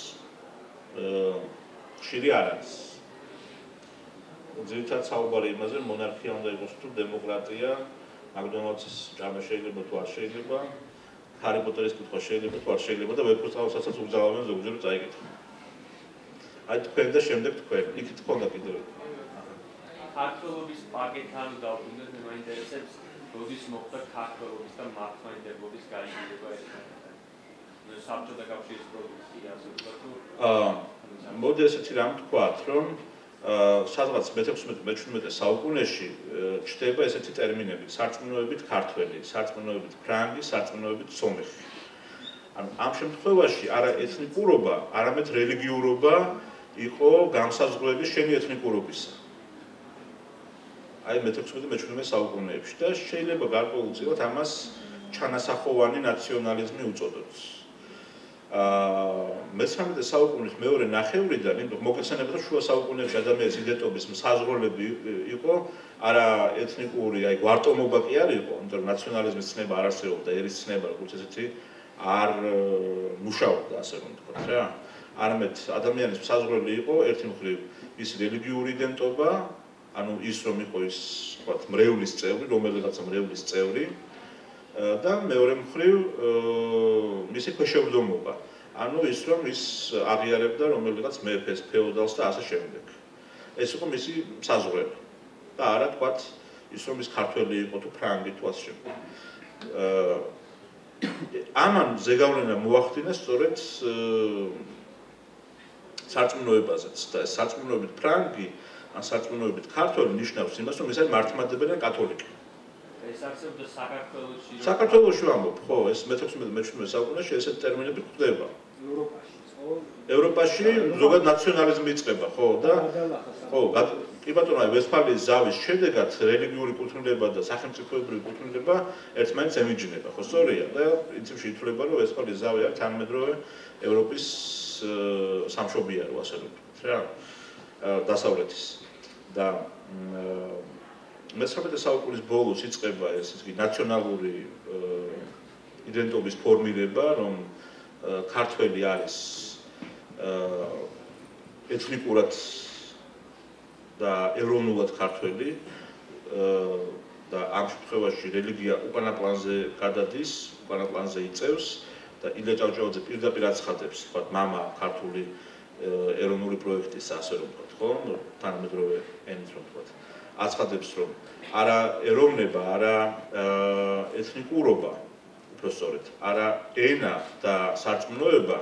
ხშირი არ არის. ძირითადად საუბარი იმაზე, მონარქია უნდა იყოს თუ დემოკრატია, მაკდონალდსის ჭამა შეიძლება თუ არ შეიძლება, ჰარი პოტერის კითხვა შეიძლება თუ არ შეიძლება და ვეფხისტყაოსაცაც უგზავნიან ზოგჯერ წაიკითხა. აი თქვენ და შემდეგ თქვენ, იქით ხონდა კიდევ. ქართველობის პაკეტთან დავუბრუნდეთ, მე მაინტერესებს, როდის მოხდა ქართველობის და მართლმადიდებლობის გაიგივება ერთმანეთთან. საბჭოთა კავშირის პროდუქცია, ასე ვთქვათ. მოდი ესეთი რამ ვთქვათ, რომ სადღაც მე-16-მე-17 საუკუნეში ჩნდება ესეთი ტერმინები: სარწმუნოებით ქართველი, სარწმუნოებით ფრანგი, სარწმუნოებით სომეხი. ანუ ამ შემთხვევაში არა ეთნიკურობა, არამედ რელიგიურობა იყო განსაზღვრელი შენი ეთნიკურობისა. აი მე-16-მე-17 საუკუნეებში და შეიძლება გარკვეულწილად ამას ჩანასახოვანი ნაციონალიზმი უწოდოთ. მე-13 საუკუნის მეორე ნახევრიდან, იმიტომ მოგეცანებოდა შუა საუკუნეებში ადამიანის იდენტობის მსაზღვრელები იყო არა ეთნიკური, აი გვარტომობა კი არ იყო, იმიტომ რომ ნაციონალიზმის ცნება არ არსებობდა, ერის ცნება როგორც ესეთი არ მუშაობდა, ასე რომ ვთქვათ რა. არამედ ადამიანის მსაზღვრელი იყო ერთი მხრივ ის რელიგიური იდენტობა, ანუ ის რომ იყო ის ვთქვათ მრევლის წევრი, რომელიღაცა მრევლის წევრი და მეორე მხრივ მისი ქვეშევრდომობა. ანუ ის რომ ის აღიარებდა რომელიღაც მეფეს, ფეოდალს და ასე შემდეგ. ეს იყო მისი საზღვრები. და არა ვთქვათ ის რომ ის ქართველი იყო თუ ფრანგი თუ ასე შემდეგ. ამან ზეგავლენა მოახდინა სწორედ სარწმუნოებაზეც და ეს სარწმუნოებით ფრანგი ან სარწმუნოებით ქართველი ნიშნავს იმას, რომ ის არის მართლმადიდებელი და კათოლიკე. ეს არსებობდა საქართველოში. საქართველოში ვამბობ, ხო, ეს მე-16-მე-17 საუკუნეში ესეთი ტერმინები გვხვდება. ევროპაში ზოგადად ნაციონალიზმი იწყება, ხო, და ხო, კი ბატონო, აი ვესტფალიის ზავის შედეგად რელიგიური კუთვნილება და სახელმწიფოებრივი კუთვნილება ერთმანეთს ემიჯნება, ხო, სწორია და პრინციპში ითვლება, რომ ვესტფალიის ზავი არის თანამედროვე ევროპის სამშობიარო, ასე რომ ვთქვათ, რა, დასავლეთის და მე-19 საუკუნის ბოლოს იწყება ეს ისე ნაციონალური იდენტობის ფორმირება, რომ ქართველი არის ეთნიკურად და ეროვნულად ქართველი და ამ შემთხვევაში რელიგია უკანა პლანზე გადადის, უკანა პლანზე იწევს და ილია ჭავჭავაძე პირდაპირ აცხადებს, თქვა მამა ქართული ეროვნული პროექტის ასე რომ ვთქვათ, ხო, თანამედროვე ენით რომ ვთქვათ. აცხადებს, რომ არა ეროვნება, არა ეთნიკურობა, უფრო სწორედ, არა ენა და სარწმუნოება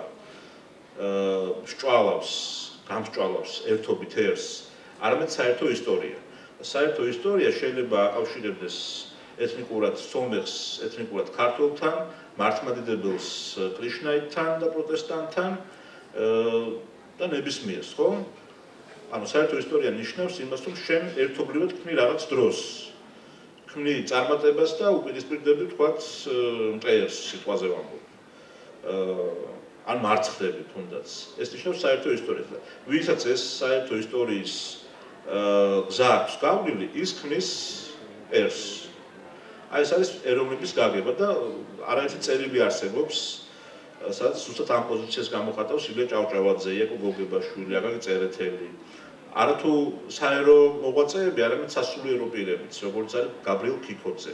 გამსჭვალავს ერთობით ერს, არამედ საერთო ისტორია. საერთო ისტორია შეიძლება აკავშირებდეს ეთნიკურად სომეხს, ეთნიკურად ქართველთან, მართლმადიდებელს კრიშნაიტთან და პროტესტანტთან და ნებისმიერს, ხო? ანუ საერთო ისტორია ნიშნავს იმას, რომ შენ ერთობლივად ქმნი რაღაც დროს. ქმნი წარმატებას და უპირისპირდები თქვათ მტერს სიტყვაზე ვამბობ. ან მარცხდები თუნდაც. ეს ნიშნავს საერთო ისტორიას. ვისაც ეს საერთო ისტორიის გზა აქვს გავლილი, ის ქმნის ერს. აი ეს არის ეროვნების გაგება და არაერთი წერილი არსებობს, სადაც ზუსტად ამ პოზიციას გამოხატავს ილია ჭავჭავაძე, იაკობ გოგებაშვილი, აკაკი წერეთელი. არათუ საერო მოღვაწეები, არამედ სასულიერო პირებიც, როგორც არის გაბრიელ ქიქოძე.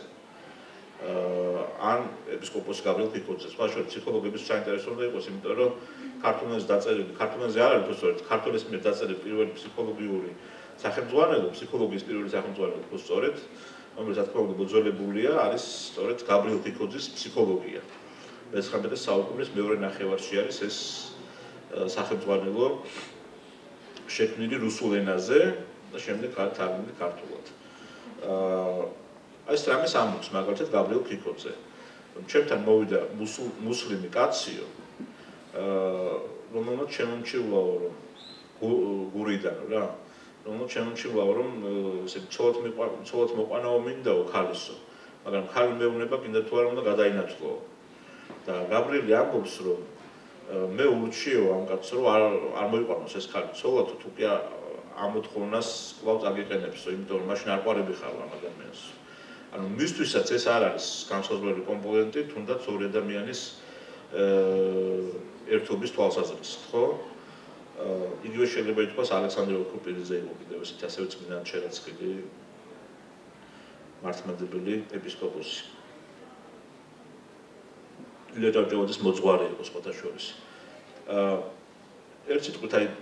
ან ეპისკოპოსი გაბრიელ ქიქოძე. სხვა შორის ფსიქოლოგების საინტერესო უნდა იყოს, იმიტომ რომ ქართულენზე დაწერილი, ქართულენზე არ არის უბრალოდ ქართულის მიერ დაწერილი პირველი ფსიქოლოგიური სახელმძღვანელო, ფსიქოლოგიის პირველი სახელმძღვანელო ხო სწორედ, რომელიც რა თქმა უნდა მოძველებულია, არის სწორედ გაბრიელ ქიქოძის ფსიქოლოგია. მე-19 საუკუნის მეორე ნახევარში არის ეს სახელმძღვანელო შექმნილი რუსულ ენაზე და შემდეგ თარგმნილი ქართულად. ეს რამეს ამბობს მაგალითად გაბრიელ ქიქოძე. ჩემთან მოვიდა მუსლიმი კაციო, რომელმაც შემომჩივლაო რომ გურიდან რა, რომელმაც შემომჩივლაო რომ ესე ცოლად მოყვანაო მინდაო ქალისო, მაგრამ ქალი მეუბნება კიდე თუ არ უნდა გადაინაცვლო. და გაბრიელი ამბობს რომ მე ურჩიო ამ კაცს რომ არ მოიყვანოს ეს ქალი ცოლად თუ კი ამ მოთხოვნას კვლავ წაგიყენებსო, იმიტომ რომ მაშინ არ ყვარები ხარ ამ ადამიანს. ანუ მისთვისაც ეს არ არის განსაზღვრელი კომპონენტი, თუნდაც ორი ადამიანის ერთობის თვალსაზრისით, ხო? იგივე შეიძლება ითქვას ალექსანდრე ოქროპირიძე იყო კიდევ ესეთი ასევე წმინდა ჩერაცხილი მართლმადიდებელი ეპისკოპოსი. ილია ჭავჭავაძის მოძღვარი იყო სხვათა შორის. ერთ სიტყვით აი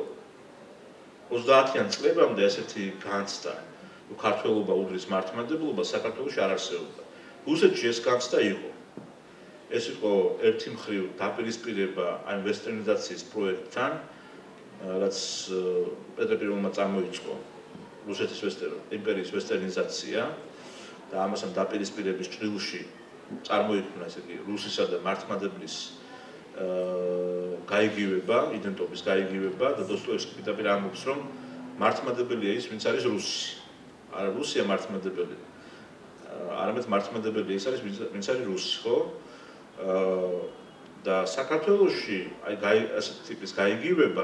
30-იან წლებამდე ესეთი განცდა, რომ ქართველობა უდრის მართლმადიდებლობას საქართველოში არ არსებობდა. რუსეთში ეს განცდა იყო. ეს იყო ერთი მხრივ დაპირისპირება აი ვესტერნიზაციის პროექტთან, რაც პეტრე პირველმა წარმოიწყო რუსეთის იმპერიის ვესტერნიზაცია და ამასთან დაპირისპირების ჭრილში წარმოიქმნა ესე იგი რუსისა და მართლმადიდებლის გაიგივება, იდენტობის გაიგივება და დოსტოევსკი პირდაპირ ამბობს, რომ მართლმადიდებელია ის, ვინც არის რუსი. არა რუსია მართლმადიდებელი. არამედ მართლმადიდებელი ის არის, ვინც არის რუსი, ხო? და საქართველოში აი ასეთი ტიპის გაიგივება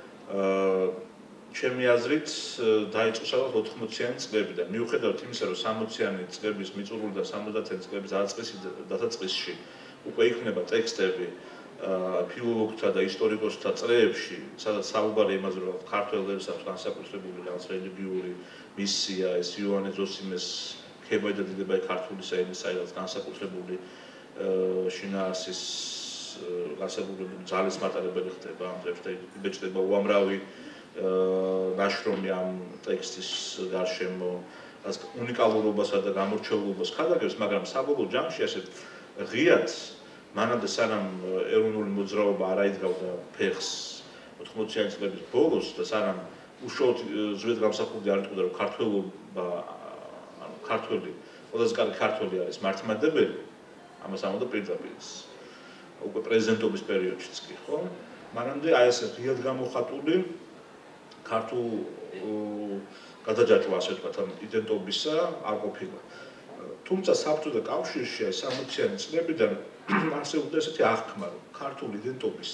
ჩემი აზრით დაიწყო სადღაც 80-იანი წლებიდან. მიუხედავად იმისა, რომ 60-იანი წლების მიწურულי და 70-იანი წლების დასაწყისში უკვე იქნება ტექსტები ფილოლოგთა და ისტორიკოსთა წრეებში, სადაც საუბარი იმაზე, რომ ქართველებს აქვს განსაკუთრებული რაღაც რელიგიური მისია, ეს იოანე ზოსიმეს ქება და დიდებაი ქართული საენის საერთოდ განსაკუთრებული შინაარსის განსაკუთრებული ძალის მატარებელი ხდება ამ დღეს და იბეჭდება უამრავი ნაშრომი ამ ტექსტის გარშემო, რაც უნიკალურობასა და გამორჩეულობას ხადაგებს, მაგრამ საბოლოო ჯამში ასეთ ღიად მანამდე სანამ ეროვნული მოძრაობა არ აიძრავდა ფეხს 80-იანი წლების ბოლოს და სანამ უშუალოდ ზვიად გამსახურდი არ იტყოდა რომ ქართველობა ანუ ქართველი ყველაზე კარგი ქართველი არის მართლმადიდებელი, ამას ამბობდა პირდაპირ უკვე პრეზიდენტობის პერიოდშიც კი, ხო? მანამდე აი ეს ღიად გამოხატული ქართულ გადაჯაჭვა ასე ვთქვათ ამ იდენტობისა არ ყოფილა. თუმცა საბჭოთა კავშირში 60-იანი წლებიდან არსებობდა ესეთი აღქმა, რომ ქართული იდენტობის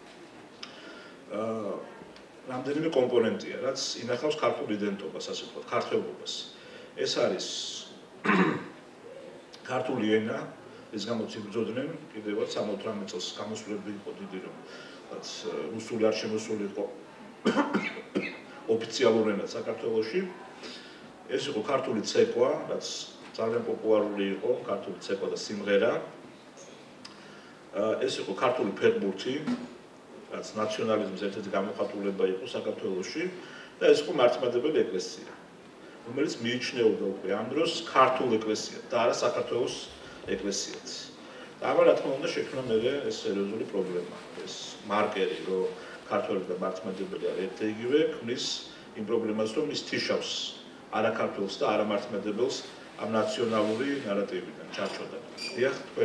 რამდენიმე კომპონენტია, რაც ინახავს ქართულ იდენტობას, ასე ვთქვათ, ქართველობას. ეს არის ქართული ენა, ეს გამოც იბრძოდნენ კიდევაც 68 წელს გამოსვლები იყო დიდი რომ რაც რუსული არ შემოსულიყო ოფიციალურ ენად საქართველოში. ეს იყო ქართული ცეკვა, რაც ძალიან პოპულარული იყო, ქართული ცეკვა და სიმღერა. ეს იყო ქართული ფეხბურთი, რაც ნაციონალიზმის ერთ-ერთი გამოხატულება იყო საქართველოში და ეს იყო მართლმადიდებელი ეკლესია, რომელიც მიიჩნეოდა უკვე ამ დროს ქართულ ეკლესიად და არა საქართველოს ეკლესიად. და ამან რა თქმა უნდა შექმნა მე ეს სერიოზული პრობლემა, ეს მარკერი, რომ ქართველი და მართლმადიდებელი არის ერთ-იგივე, ქმნის იმ პრობლემას, რომ ის თიშავს არა ქართველს და არა მართლმადიდებელს ამ ნაციონალური ნარატივიდან ჩარჩოდა. დიახ, თქვენ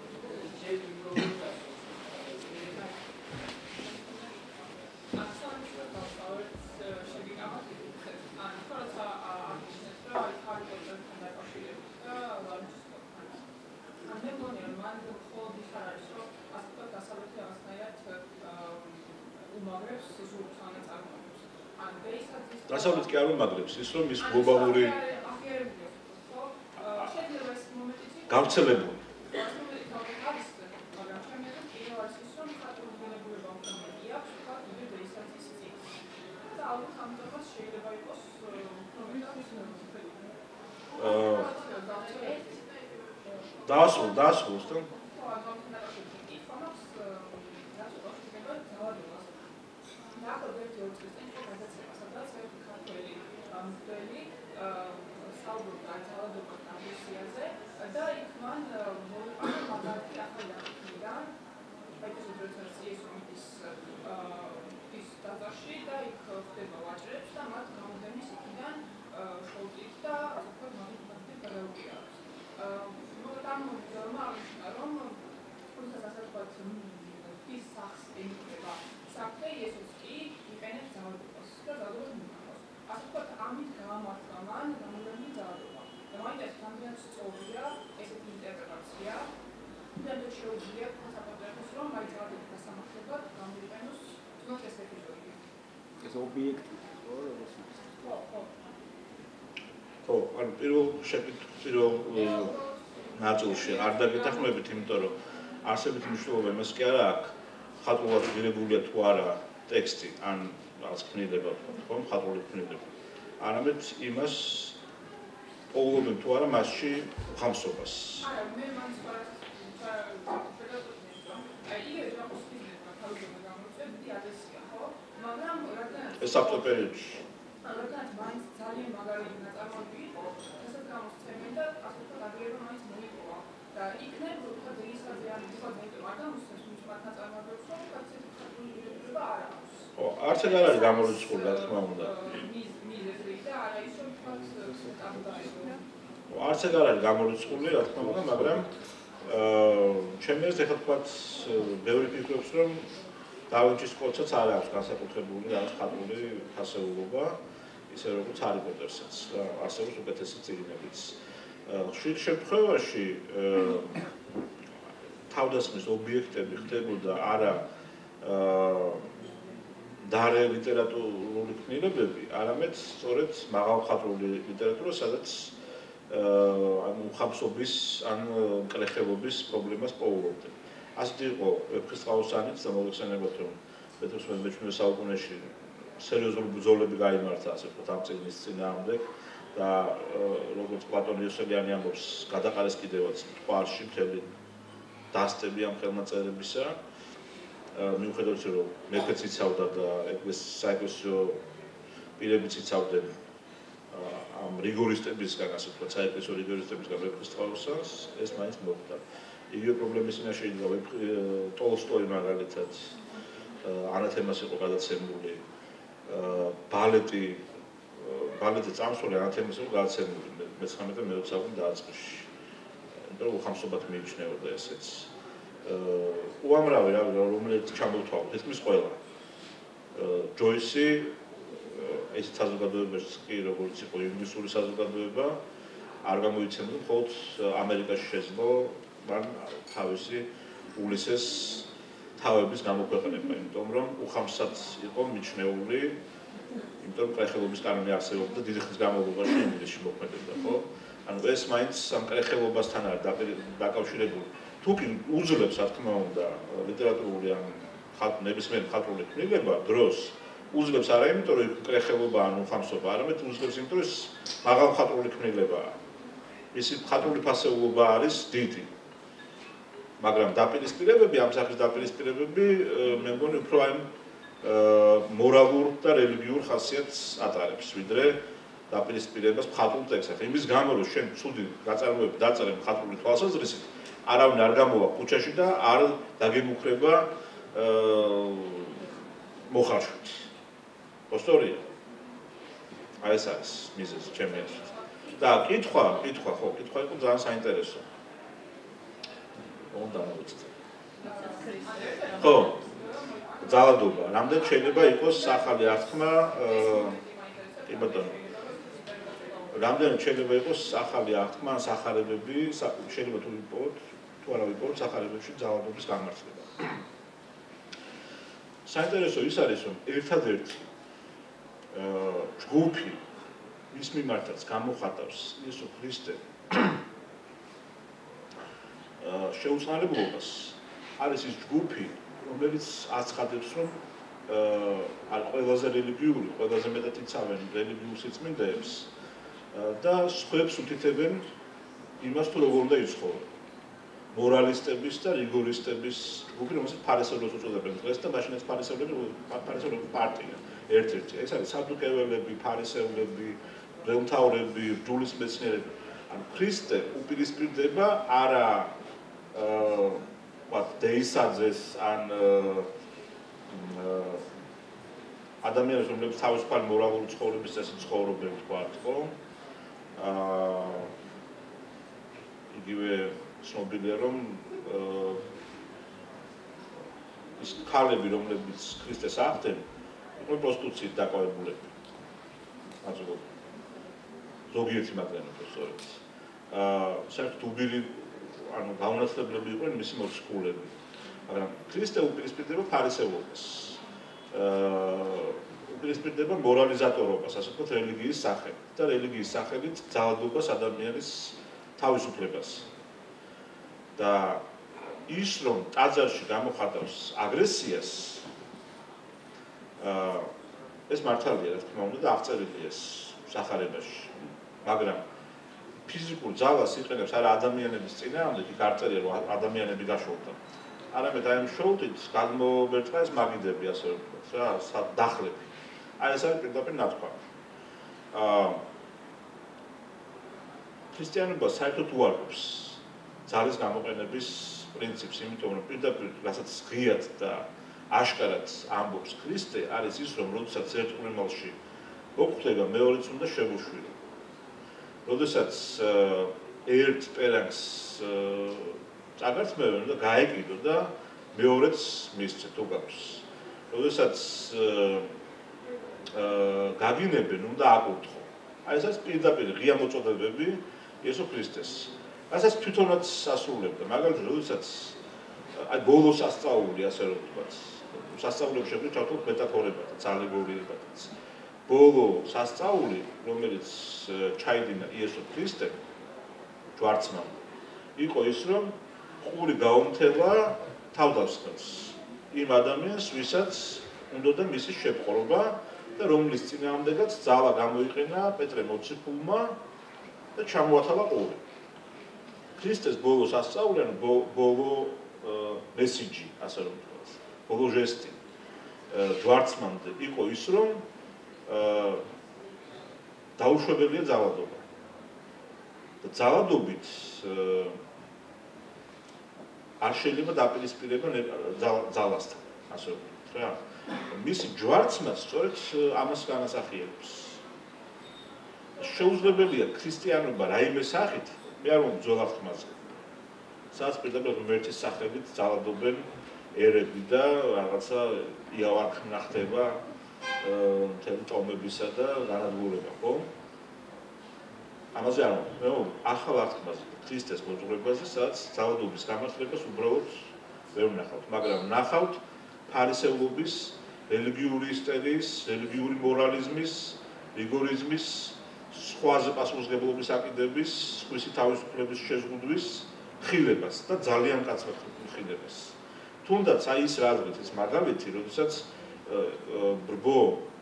დასავლეთ კი არ უმაგრებს ის რომ ის გლობალური გავრცელებული დაასრულოს და ეს ობიექტი ხო, ანუ პირველ ნაწილში არ დაგეთანხმებით, იმიტომ რომ არსებითი მნიშვნელობა იმას კი არა აქვს, ხატულად ღირებულია თუ არა ტექსტი, ან რაღაც ქმნილება, ხო, ხატული ქმნილება. არამედ იმას პოულობენ თუ არა მასში ხამსობას. არა, მე მანც ეს საფრთხე პერიოდში. რადგან მაინც ძალიან მაგარი ნაწარმოები იყო, რასაც გამოსცემენ და ასე ვთქვათ, აგრეთვე მაინც მოიპოვა. და იქნებ ვთქვათ, ელისაძე ან ვთქვათ, არ გამოსცემს მის ნაწარმოებებს, რომ ვთქვათ, ესეთი ხატული ღირებულება არ აქვს. ხო, არც ეგ არ არის გამორიცხული, რა თქმა უნდა. მიზეზი და არა ის რომ ვთქვათ, სტანდარტიზებული. არც ეგ არ არის გამორიცხული, რა თქმა უნდა, მაგრამ ჩემი აზრით ახლა ვთქვათ, ბევრი ფიქრობს, რომ დავინჩის კოდსაც არ აქვს განსაკუთრებული რაღაც ხატული ფასეულობა, ისე როგორც ჰარი პოტერსაც და არსებობს უკეთესი წიგნებიც. ხშირ შემთხვევაში თავდასხმის ობიექტები ხდებოდა არა დარე ლიტერატურული ქმნილებები, არამედ სწორედ მაღალხატული ლიტერატურა, სადაც ანუ ხამსობის ან მკრეხელობის პრობლემას პოულობდა. ასეთი იყო ვეფხისტყაოსანიც და მოგეხსენებათ რომ მე-17 საუკუნეში სერიოზული ბრძოლები გაიმართა ასე ვთქვათ ამ წიგნის წინააღმდეგ და როგორც პლატონ იოსელიანი ამბობს გადაყარეს კიდევაც თვალში მთელი დასტები ამ ხელნაწერებისა მიუხედავად რომ მეფეც იცავდა და საეკლესიო პირებიც იცავდნენ ამ რიგორისტებისგან ასე ვთქვათ საეკლესიო რიგორისტებისგან ვეფხისტყაოსანს ეს მაინც მოხდა. იგივე პრობლემის წინაშე იდგა ტოლსტოი მაგალითად ანათემას იყო გადაცემული ბალეტი წამსვლელი ანათემას იყო გადაცემული მე-19 და მე-20 საუკუნის დაწყებაში. იმიტომ რომ ხამსობად მიიჩნეოდა ესეც. უამრავი რომელიც ჩამოვთვალოთ თითქმის ყველა. ჯოისი ეს საზოგადოებაში კი როგორც იყო ინგლისური საზოგადოება არ გამოიცემდა მხოლოდ ამერიკაში შეძლო მან თავისი ულისეს თავების გამოქვეყნება, იმიტომ რომ უხამსად იყო მიჩნეული, იმიტომ რომ კრეხელობის კანონი არსებობდა დიდი ხნის განმავლობაში ინგლისში მოქმედებდა, ხო? ანუ ეს მაინც ამ კრეხელობასთან არის დაკავშირებული. თუ კი უძლებს, რა თქმა უნდა, ლიტერატურული ან ნებისმიერი ხატული ქმნილება დროს უძლებს არა იმიტომ რომ კრეხელობა ან უხამსობა, არამედ უძლებს იმიტომ რომ ეს მაღალხატული ქმნილებაა. ისი ხატული ფასეულობა არის დიდი. მაგრამ დაპირისპირებები, ამ სახის დაპირისპირებები, მე მგონი უფრო აი მორალურ და რელიგიურ ხასიათს ატარებს, ვიდრე დაპირისპირებას ხატულ ტექსტად. იმის გამო რომ შენ ცუდი გაწარმოები დაწერე ხატული თვალსაზრისით, არავინ არ გამოვა ქუჩაში და არ დაგემუქრება მოხარშვით. მოსწორია? აი ეს არის მიზეზი ჩემი აზრით. და კითხვა იყო ძალიან საინტერესო. უნდა მოვიწყდე. ხო. ძალადობა. რამდენი შეიძლება იყოს ახალი აღთქმა, კი ბატონო. რამდენი შეიძლება იყოს ახალი აღთქმა, სახარებები, შეიძლება თუ ვიპოვოთ, თუ არა ვიპოვოთ სახარებებში ძალადობის გამართლება. საინტერესო ის არის, რომ ერთადერთი ჯგუფი მის მიმართაც გამოხატავს იესო ქრისტე შეუწყალებლობას არის ის ჯგუფი, რომელიც აცხადებს, რომ არ ყველაზე რელიგიური, ყველაზე მეტად იცავენ რელიგიურ სიწმინდეებს და სხვებს უთითებენ იმას, თუ როგორ უნდა იცხოვრონ. მორალისტების და რიგორისტების ჯგუფი, რომელსაც ფარისევლებს უწოდებენ დღეს და მაშინაც ფარისევლების პარტია ერთ-ერთი. ეს არის სადუკეველები, ფარისევლები, მღვდელმთავრები, რჯულის მეცნიერები. ანუ ქრისტე უპირისპირდება არა დეისაძეს ან ადამიანებს, რომლებიც თავისუფალი მორალური ცხოვრების წესით ცხოვრობენ, თქვათ, ხო? იგივე ცნობილია, რომ ის ქალები, რომლებიც ქრისტეს აღწევენ, იყვნენ პროსტიტუციით დაკავებულები. აზრობ. ზოგიერთი მაგალითად სწორედ. საერთოდ უბირი ანუ გაუნაცვლებლები იყვნენ მისი მოციქულები. მაგრამ ქრისტე უპირისპირდება ფარისევლობას. უპირისპირდება მორალიზატორობას, ასე ვთქვათ, რელიგიის სახელით და რელიგიის სახელით ძალადობას ადამიანის თავისუფლებას. და ის რომ ტაძარში გამოხატავს აგრესიას, ეს მართალია, რა თქმა უნდა, და აღწერილია ეს სახარებაში. მაგრამ ფიზიკურ ძალას იყენებს არა ადამიანების წინააღმდეგ, იქ არ წერია, რომ ადამიანები გაშოვდა. არამედ აი ამ შოუდით გადმოერწყა ეს მაგიდები, ასე ვთქვათ, რა, დახლები. აი ეს არის პირდაპირ ნათქვამი. ქრისტიანობა საერთოდ უარყოფს ძალის გამოყენების პრინციპს, იმიტომ რომ პირდაპირ რასაც ღიად და აშკარად ამბობს ქრისტე, არის ის, რომ როდესაც ერთ ყრმილში მოხვდება, მეორეც უნდა შეგუშვირო. როდესაც ერთ პერანგს წაგართმევენ, უნდა გაეკიდო და მეორეც მისცეთ უგავს. როდესაც გაგინებენ, უნდა აკურთხო. აი ეს არის პირდაპირ ღია მოწოდებები იესო ქრისტეს. რასაც თვითონაც ასრულებდა. მაგალითად, როდესაც აი ბოლო სასწაული, ასე რომ ვთქვათ, სასწაულებში შეგვიძლია ჩავთვალოთ მეტაფორებად, ალეგორიებადაც. ბოლო სასწაული, რომელიც ჩაიდინა იესო ქრისტე ჯვარცმამ, იყო ის, რომ ყური გაუმთელა თავდასხმას იმ ადამიანს, ვისაც უნდოდა მისი შეპყრობა და რომლის წინააღმდეგაც ძალა გამოიყენა პეტრე მოციქულმა და ჩამოათავა ყური. ქრისტეს ბოლო სასწაული, ანუ ბოლო მესიჯი, ასე რომ ვთქვათ, ბოლო ჟესტი ჯვარცმამდე იყო ის, რომ დაუშვებელია ძალადობა. და ძალადობით არ შეიძლება დაპირისპირება ძალასთან, ასე ვთქვათ, რა. მისი ჯვარცმა სწორედ ამას განასახიერებს. შეუძლებელია ქრისტიანობა რაიმე სახით, მე არ ვამბობ ძველ აღთქმაზე. სადაც პირდაპირ ღმერთის სახელით ძალადობენ ერები და რაღაცა იავარქნა ხდება მთელი ტომებისა და განადგურება, ხო? ამაზე არ ვამბობ. მე ვამბობ ახალ აღთქმაზე, ქრისტეს მოძღვრებაზე, სადაც ძალადობის გამართლებას უბრალოდ ვერ ვნახავთ, მაგრამ ვნახავთ ფარისევლობის, რელიგიური ისტერიის, რელიგიური მორალიზმის, რიგორიზმის, სხვაზე პასუხისმგებლობის აკიდების, სხვისი თავისუფლების შეზღუდვის ხილებას და ძალიან მკაცრ ხილებას. თუნდაც აი ის რა არის ეს მაგალითი, როდესაც ბრბო,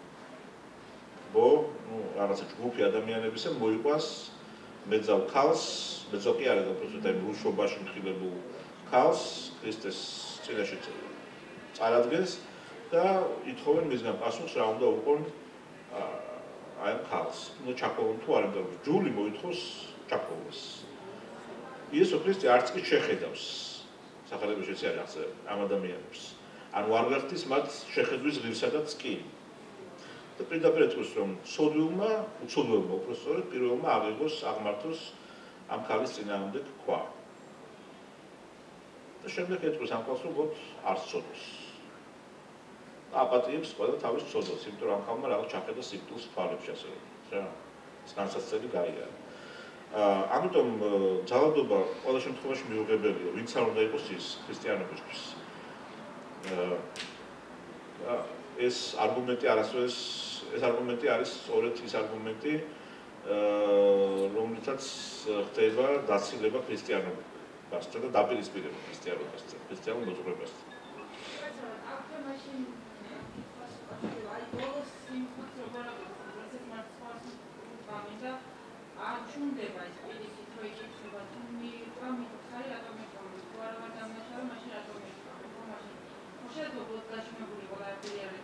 რაღაცა ჯგუფი ადამიანებისა მოიყვანს მეძავ ქალს, მეძავ კი არა, უბრალოდ რუშობაში მხილებულ ქალს, ქრისტეს წინაშე წარადგენს და ითხოვენ მისგან პასუხს, რა უნდა უყონ აი ქალს. უნდა ჩაკოვონ თუ არა, და ჯული მოითხოვს ჩაკოვოს. იესო ქრისტე არც კი შეხედავს სახარებაში ეს არის ამ ადამიანებს. ანუ არ გახდის მათ შეხედვის ღირსადაც კი. და პირდაპირ ეთქვის, რომ ცოდვილმა, უცოდვილმა უბრალოდ პირველმა აღიღოს, აღმართოს ამ ქალის წინააღმდეგ ქვა. და შემდეგ ეთქვის ამ ქალს, რომ გოთ არც ცოდავს. აპატიებს ყველა თავის ცოდავს, იმიტომ რომ ამ ქალმა რაღაც ჩახედა სიკვდილს თვალებში ასე რომ, რა. ეს განსაცდელი გაიარა. ამიტომ ძალადობა ყველა შემთხვევაში მიუღებელია, ვინც არ უნდა იყოს ის ქრისტიანობისთვის. ეს არგუმენტი არასდროს ეს არგუმენტი არის სწორედ ის არგუმენტი, რომლითაც ხდება დაცილება ქრისტიანობასთან და დაპირისპირება ქრისტიანობასთან, ქრისტიანულ მოძღვრებასთან. არჩუნდება ეს პირიქით, რომ იკითხება, თუ მიყვა, მითხარი რატომ მიყვა, თუ არა ვარ დამნაშავე, მაშინ რატომ მიყვა, მაშინ. შეიძლება ბოლოს გაშმებული ყველა ერთი არის.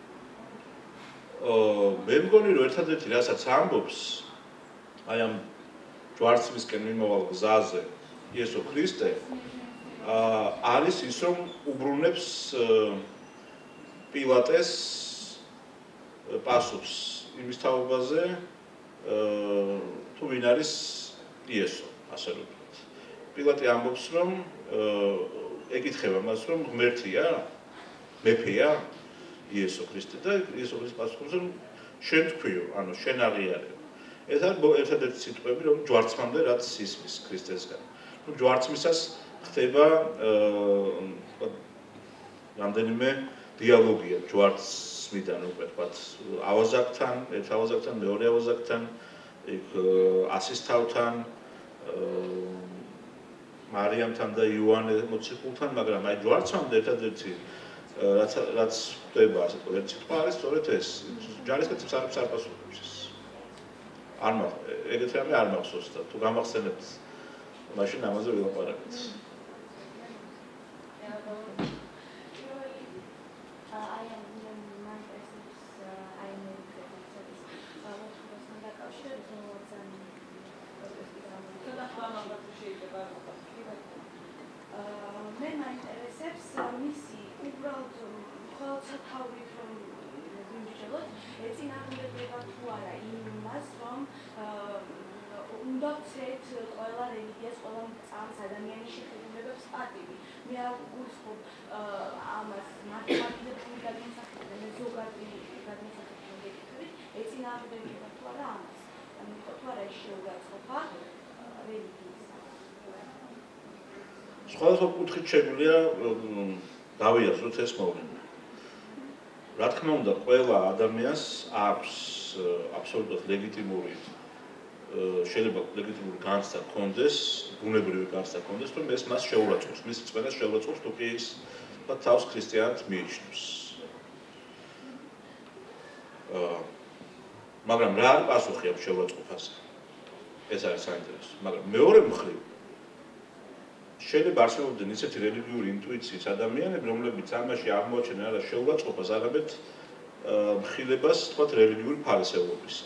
მე მგონი, რომ ერთადერთი რასაც ამბობს, აი ამ ჯვარცმისკენ მიმავალ გზაზე იესო ქრისტე, არის ის, რომ უბრუნებს პილატეს პასუხს იმის თაობაზე, თუ ვინ არის იესო, ასე რომ ვთქვათ. პილატე ამბობს, რომ ეკითხება მას, რომ ღმერთია, მეფეა იესო ქრისტე და იესო ქრისტე პასუხობს, რომ შენ თქვიო, ანუ შენ აღიარებ. ეს არის ერთადერთი სიტყვები, რომ ჯვარცმამდე რაც ისმის ქრისტესგან. ნუ ჯვარცმისას ხდება რამდენიმე დიალოგია ჯვარცმიდან უკვე ვთქვათ, ავაზაკთან, ერთ ავაზაკთან, მეორე ავაზაკთან, იქ ასისთავთან, მარიამთან და იოანე მოციქულთან, მაგრამ აი ჯვარცმამდე ერთადერთი რაც ხდება, ასე ვთქვათ, ერთ სიტყვა არის სწორედ ეს. ჯარისკაცებს არ პასუხობს ეს. ეგეთ რამე არ მახსოვს და თუ გამახსენებთ, მაშინ ამაზე ვილაპარაკეთ. მე მაინტერესებს მისი უბრალოდ მხოლოდ სათავით რომ ვიმჯეროთ, ეწინააღმდეგება თუ არა იმას, რომ უნდა ვცეთ ყველა რელიგიას, ყველა მწამს ადამიანის შეხედულებებს პატივი. მე არ გულისხმობ ამას მართლმადიდებლური გადმოსახედით, მე ზოგადი გადმოსახედით გეკითხებით, ეწინააღმდეგება თუ არა ამას. ანუ თუ არა ის შეურაცხყოფა რელიგიის. სხვადასხვა კუთხით შეგვიძლია დავიაზროთ ეს მოვლენა. რა თქმა უნდა, ყველა ადამიანს აქვს აბსოლუტურად ლეგიტიმური შეიძლება ლეგიტიმური განცდა ჰქონდეს, ბუნებრივი განცდა ჰქონდეს, რომ ეს მას შეურაცხყოფს, მის რწმენას შეურაცხყოფს, თუ კი ის თავს ქრისტიანად მიიჩნევს. მაგრამ რა არის პასუხი ამ შეურაცხყოფაზე? ეს არის საინტერესო. მაგრამ მეორე მხრივ შეიძლება არსებობდნენ ისეთი რელიგიური ინტუიციის ადამიანები, რომლებიც ამაში აღმოაჩენენ არა შეურაცხყოფას, არამედ მხილებას, თქვათ, რელიგიური ფარისეულობისა.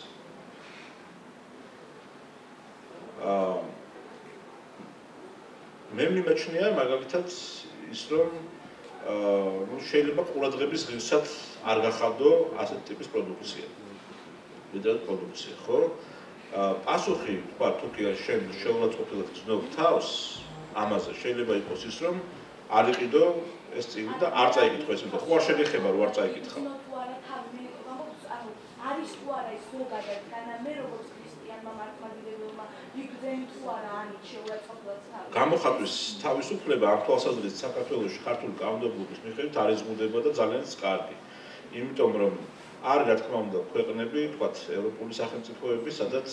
მე მიმაჩნია მაგალითად ის, რომ შეიძლება ყურადღების ღირსად არ გახადო ასეთი ტიპის პროდუქცია. ვიდრე პროდუქცია, ხო? პასუხი, თქვა, თუ კი შენ შეურაცხყოფილად გრძნობ თავს, ამაზე შეიძლება იყოს ის, რომ არ იყიდო ეს წიგნი და არ წაიკითხო ეს და ხო არ შეგეხება რომ არ წაიკითხო. არის თუ არა ის ზოგადად განამე როგორც ქრისტიანმა მართლმადიდებლურმა იგრძენ თუ არა ამით შეურაცხყოფილად თავი. გამოხატვის თავისუფლება ამ თვალსაზრისით საქართველოში ქართული კანონმდებლობის მიხედვით არ იზღუდება და ძალიან კარგი. იმიტომ რომ არის რა თქმა უნდა ქვეყნები, თქვათ, ევროპული სახელმწიფოები, სადაც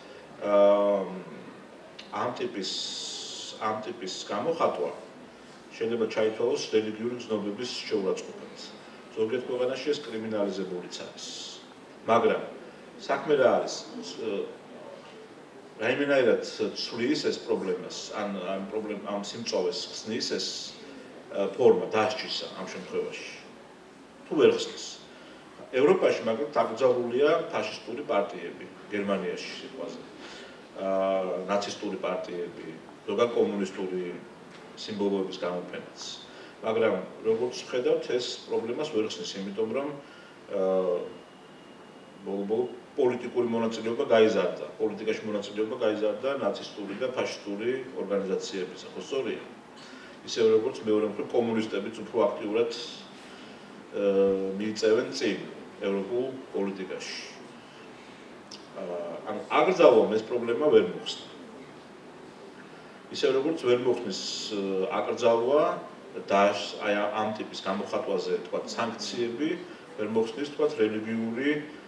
ამ ტიპის გამოხატვა შეიძლება ჩაითვალოს რელიგიური გზნობების შეურაცხყოფად. ზოგიერთ ქვეყანაში ეს კრიმინალიზებულიც არის. მაგრამ საქმე რა არის? რაიმენაირად ცვლის ეს პრობლემას, ამ სიმწოვეს ხსნის ეს ფორმა დასჭისა ამ შემთხვევაში. თუ ვერ ხსნის. ევროპაში მაგრამ დაკრძალულია ფაშისტური პარტიები, გერმანიაში სიტყვაზე. ნაცისტური პარტიები, ზოგადად კომუნისტური სიმბოლოების გამოფენაც. მაგრამ როგორც ხედავთ, ეს პრობლემას ვერ ხსნის, იმიტომ რომ ბოლო პოლიტიკური მონაწილეობა გაიზარდა, პოლიტიკაში მონაწილეობა გაიზარდა ნაცისტური და ფაშისტური ორგანიზაციების, ხო სწორია? ისევე როგორც მეორე მხრივ კომუნისტებიც უფრო აქტიურად მიიწევენ წინ ევროპულ პოლიტიკაში. ანუ აკრძალვამ ეს პრობლემა ვერ მოხსნა. ისევე როგორც ვერ მოხსნის აკრძალვა და აი ამ ტიპის გამოხატვაზე თქვა სანქციები ვერ მოხსნის თქვა რელიგიური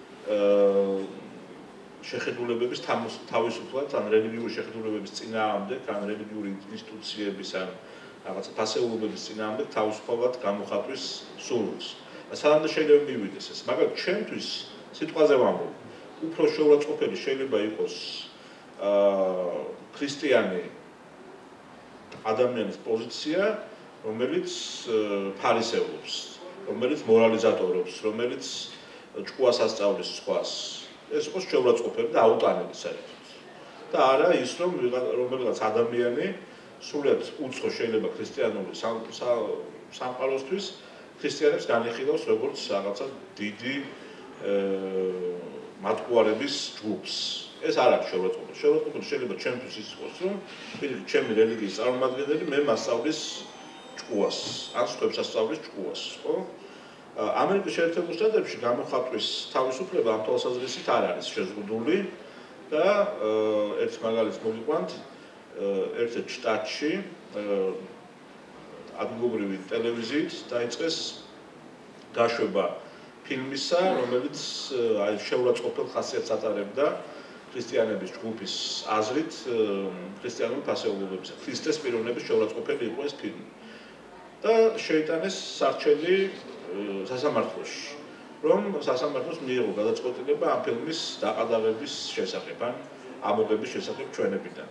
შეხედულებების თავისუფლად ან რელიგიური შეხედულებების წინააღმდეგ ან რელიგიური ინსტიტუციების ან რაღაცა ფასეულობების წინააღმდეგ თავისუფლად გამოხატვის სურვილს. სანამ შეიძლება მივიდეს ეს, მაგრამ ჩემთვის სიტყვაზე ვამბობ, უფრო შეურაცხყოფელი შეიძლება იყოს ქრისტიანი ადამიანის პოზიცია, რომელიც ფარისეულობს, რომელიც მორალიზატორობს, რომელიც ჭკუას ასწავლის სხვას. ეს იყოს შეურაცხყოფელი და აუტანელი საერთოდ. და არა ის, რომ რომელიღაც ადამიანი სულად უცხო შეიძლება ქრისტიანული სამყაროსთვის ქრისტიანებს განიხილავს როგორც რაღაცა დიდი მათყუარების ჯგუფს. ეს არ არის შეურაცხყოფელი. შეურაცხყოფელი შეიძლება ჩემთვის ის იყოს, რომ ჩემი რელიგიის წარმომადგენელი მე მასწავლის ჭკუას, ან სხვებს ასწავლის ჭკუას, ხო? ამერიკის შეერთებულ შტატებში გამოხატვის თავისუფლება ამ თვალსაზრისით არ არის შეზღუდული და ერთ მაგალითს მოგიყვანთ, ერთ შტატში ადგილობრივი ტელევიზიით დაიწყეს გაშვება ფილმისა, რომელიც აი შეურაცხყოფელ ხასიათს ატარებდა ქრისტიანების ჯგუფის აზრით ქრისტიანული ფასეულობებისა. ქრისტეს პიროვნების შეურაცხყოფელი იყო ეს ფილმი. და შეიტანეს სარჩელი სასამართლოში, რომ სასამართლოს მიიღო გადაწყვეტილება ამ ფილმის დაყადაღების შესახებ, ან ამოღების შესახებ ჩვენებიდან.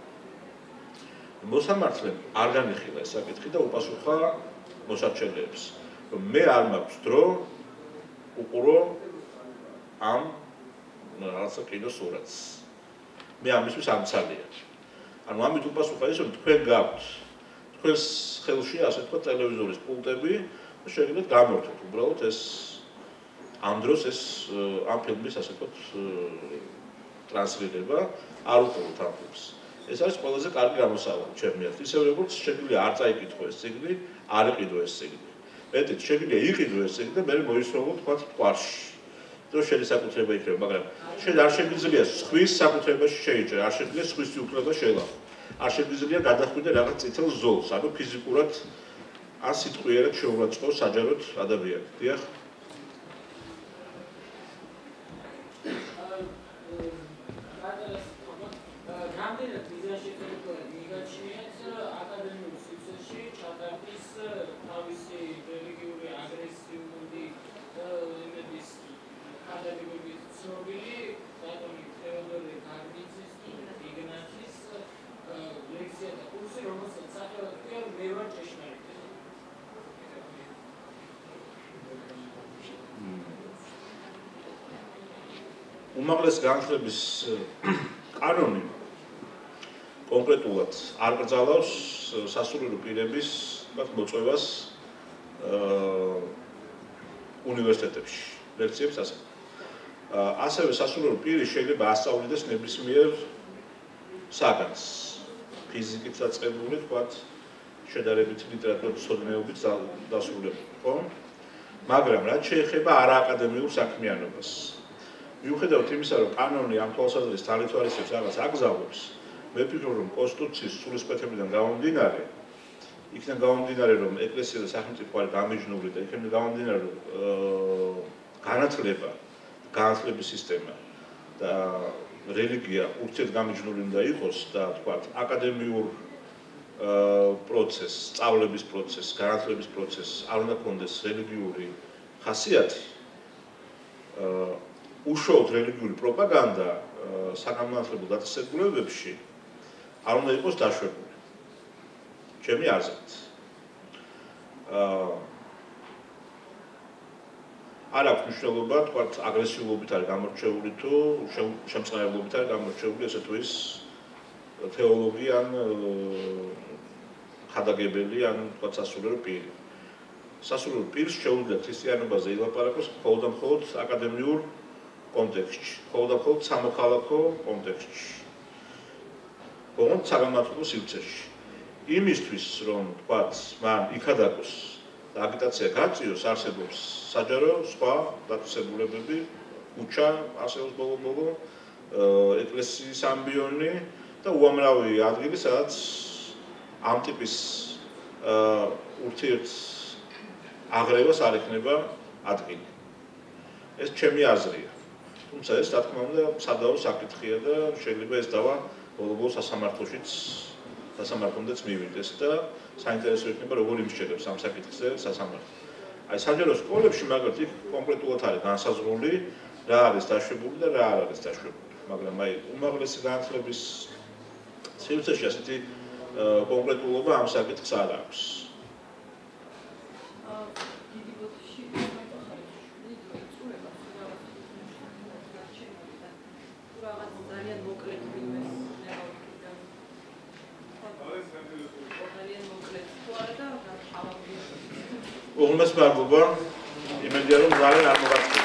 მოსამართლემ არ განიხილა ეს საკითხი და უპასუხა მოსარჩელეებს, რომ მე არ მაქვს დრო უყურო ამ რაღაცა კინოსურათს. მე ამისთვის ამცალია. ანუ ამით უპასუხა ის, რომ თქვენ გაქვთ თქვენს ხელში ასე თქვა ტელევიზორის პულტები და შეგიძლიათ გამორთოთ უბრალოდ ეს ამ დროს ეს ამ ფილმის ასე თქვა ტრანსლირება არ უყუროთ ამ ფილმს. ეს არის ყველაზე კარგი გამოსავალი ჩემი აზრით. ისე როგორც შეგვიძლია არ წაიკითხო ეს წიგნი, არ იყიდო ეს წიგნი. მეტიც შეგვიძლია იყიდო ეს წიგნი და მე მოისროლო თქვა თვალში. რომ შესაძლებლობა იქნება, მაგრამ არ შეგვიძლია სხვის საკუთრებაში შეიჭრა, არ შეგვიძლია სხვის უფლება შეელახო. არ შეგვიძლია გადახვიდე რაღაც წითელ ზოლს, ანუ ფიზიკურად ან სიტყვიერად შეურაცხყო საჯაროდ ადამიანს. დიახ. უმაღლეს განათლების კანონი კონკრეტულად არ კრძალავს სასულიერო პირების მოწვევას უნივერსიტეტებში, ლექციებს ასე. ასევე სასულიერო პირი შეიძლება ასწავლიდეს ნებისმიერ საგანს, ფიზიკით დაწყებული, თქვათ, შედარებით ლიტერატურათმცოდნეობით დასრულებული, ხო? მაგრამ რაც შეეხება არააკადემიურ საქმიანობას, მიუხედავად იმისა, რომ კანონი ამ თვალსაზრისით თვალისწინებს რაღაც აკრძალვებს, მე ვფიქრობ, რომ კონსტიტუციის სულისკვეთებიდან გამომდინარე, იქიდან გამომდინარე, რომ ეკლესია და სახელმწიფო არის გამიჯნული და იქიდან გამომდინარე, რომ განათლების სისტემა და რელიგია ურთიერთგამიჯნული უნდა იყოს და თქვათ, აკადემიურ პროცესს, სწავლების პროცესს, განათლების პროცესს არ უნდა ქონდეს რელიგიური ხასიათი, უშუალოდ რელიგიური პროპაგანდა საგანმანათლებლო დაწესებულებებში არ უნდა იყოს დაშვებული. ჩემი აზრით. არ აქვს მნიშვნელობა, თქვათ, აგრესიულობით არის გამორჩეული თუ შემწყნარებლობით არის გამორჩეული ესე თუ ის თეოლოგი ან ხადაგებელი ან თქვათ სასულიერო პირი. სასულიერო პირს შეუძლია ქრისტიანობაზე ილაპარაკოს მხოლოდ აკადემიურ კონტექსტში, ხოლმე და მხოლოდ სამოქალაქო კონტექსტში. ოღონდ საგამართლო სივრცეში. იმისთვის, რომ თქვათ, მან იქადაგოს და აგიტაცია გაწიოს, არსებობს საჯარო სხვა დაწესებულებები, ქუჩა, არსებობს ბოლო-ბოლო, ეკლესიის ამბიონი და უამრავი ადგილი, სადაც ამ ტიპის ურთიერთ აღრევას არ ექნება ადგილი. ეს ჩემი აზრია. თუმცა ეს რა თქმა უნდა სადავო საკითხია და შეიძლება ეს დავა ბოლო-ბოლო სასამართლომდეც მივიდეს და საინტერესო იქნება როგორ იმსჯელებს ამ საკითხზე სასამართლო. აი საჯარო სკოლებში მაგალითად იქ კონკრეტულად არის განსაზღვრული რა არის დაშვებული და რა არ არის დაშვებული. მაგრამ აი უმაღლესი განათლების სივრცეში ასეთი კონკრეტულობა ამ საკითხს არ აქვს. Olmaz mı bu? İmediyorum zaten armağan.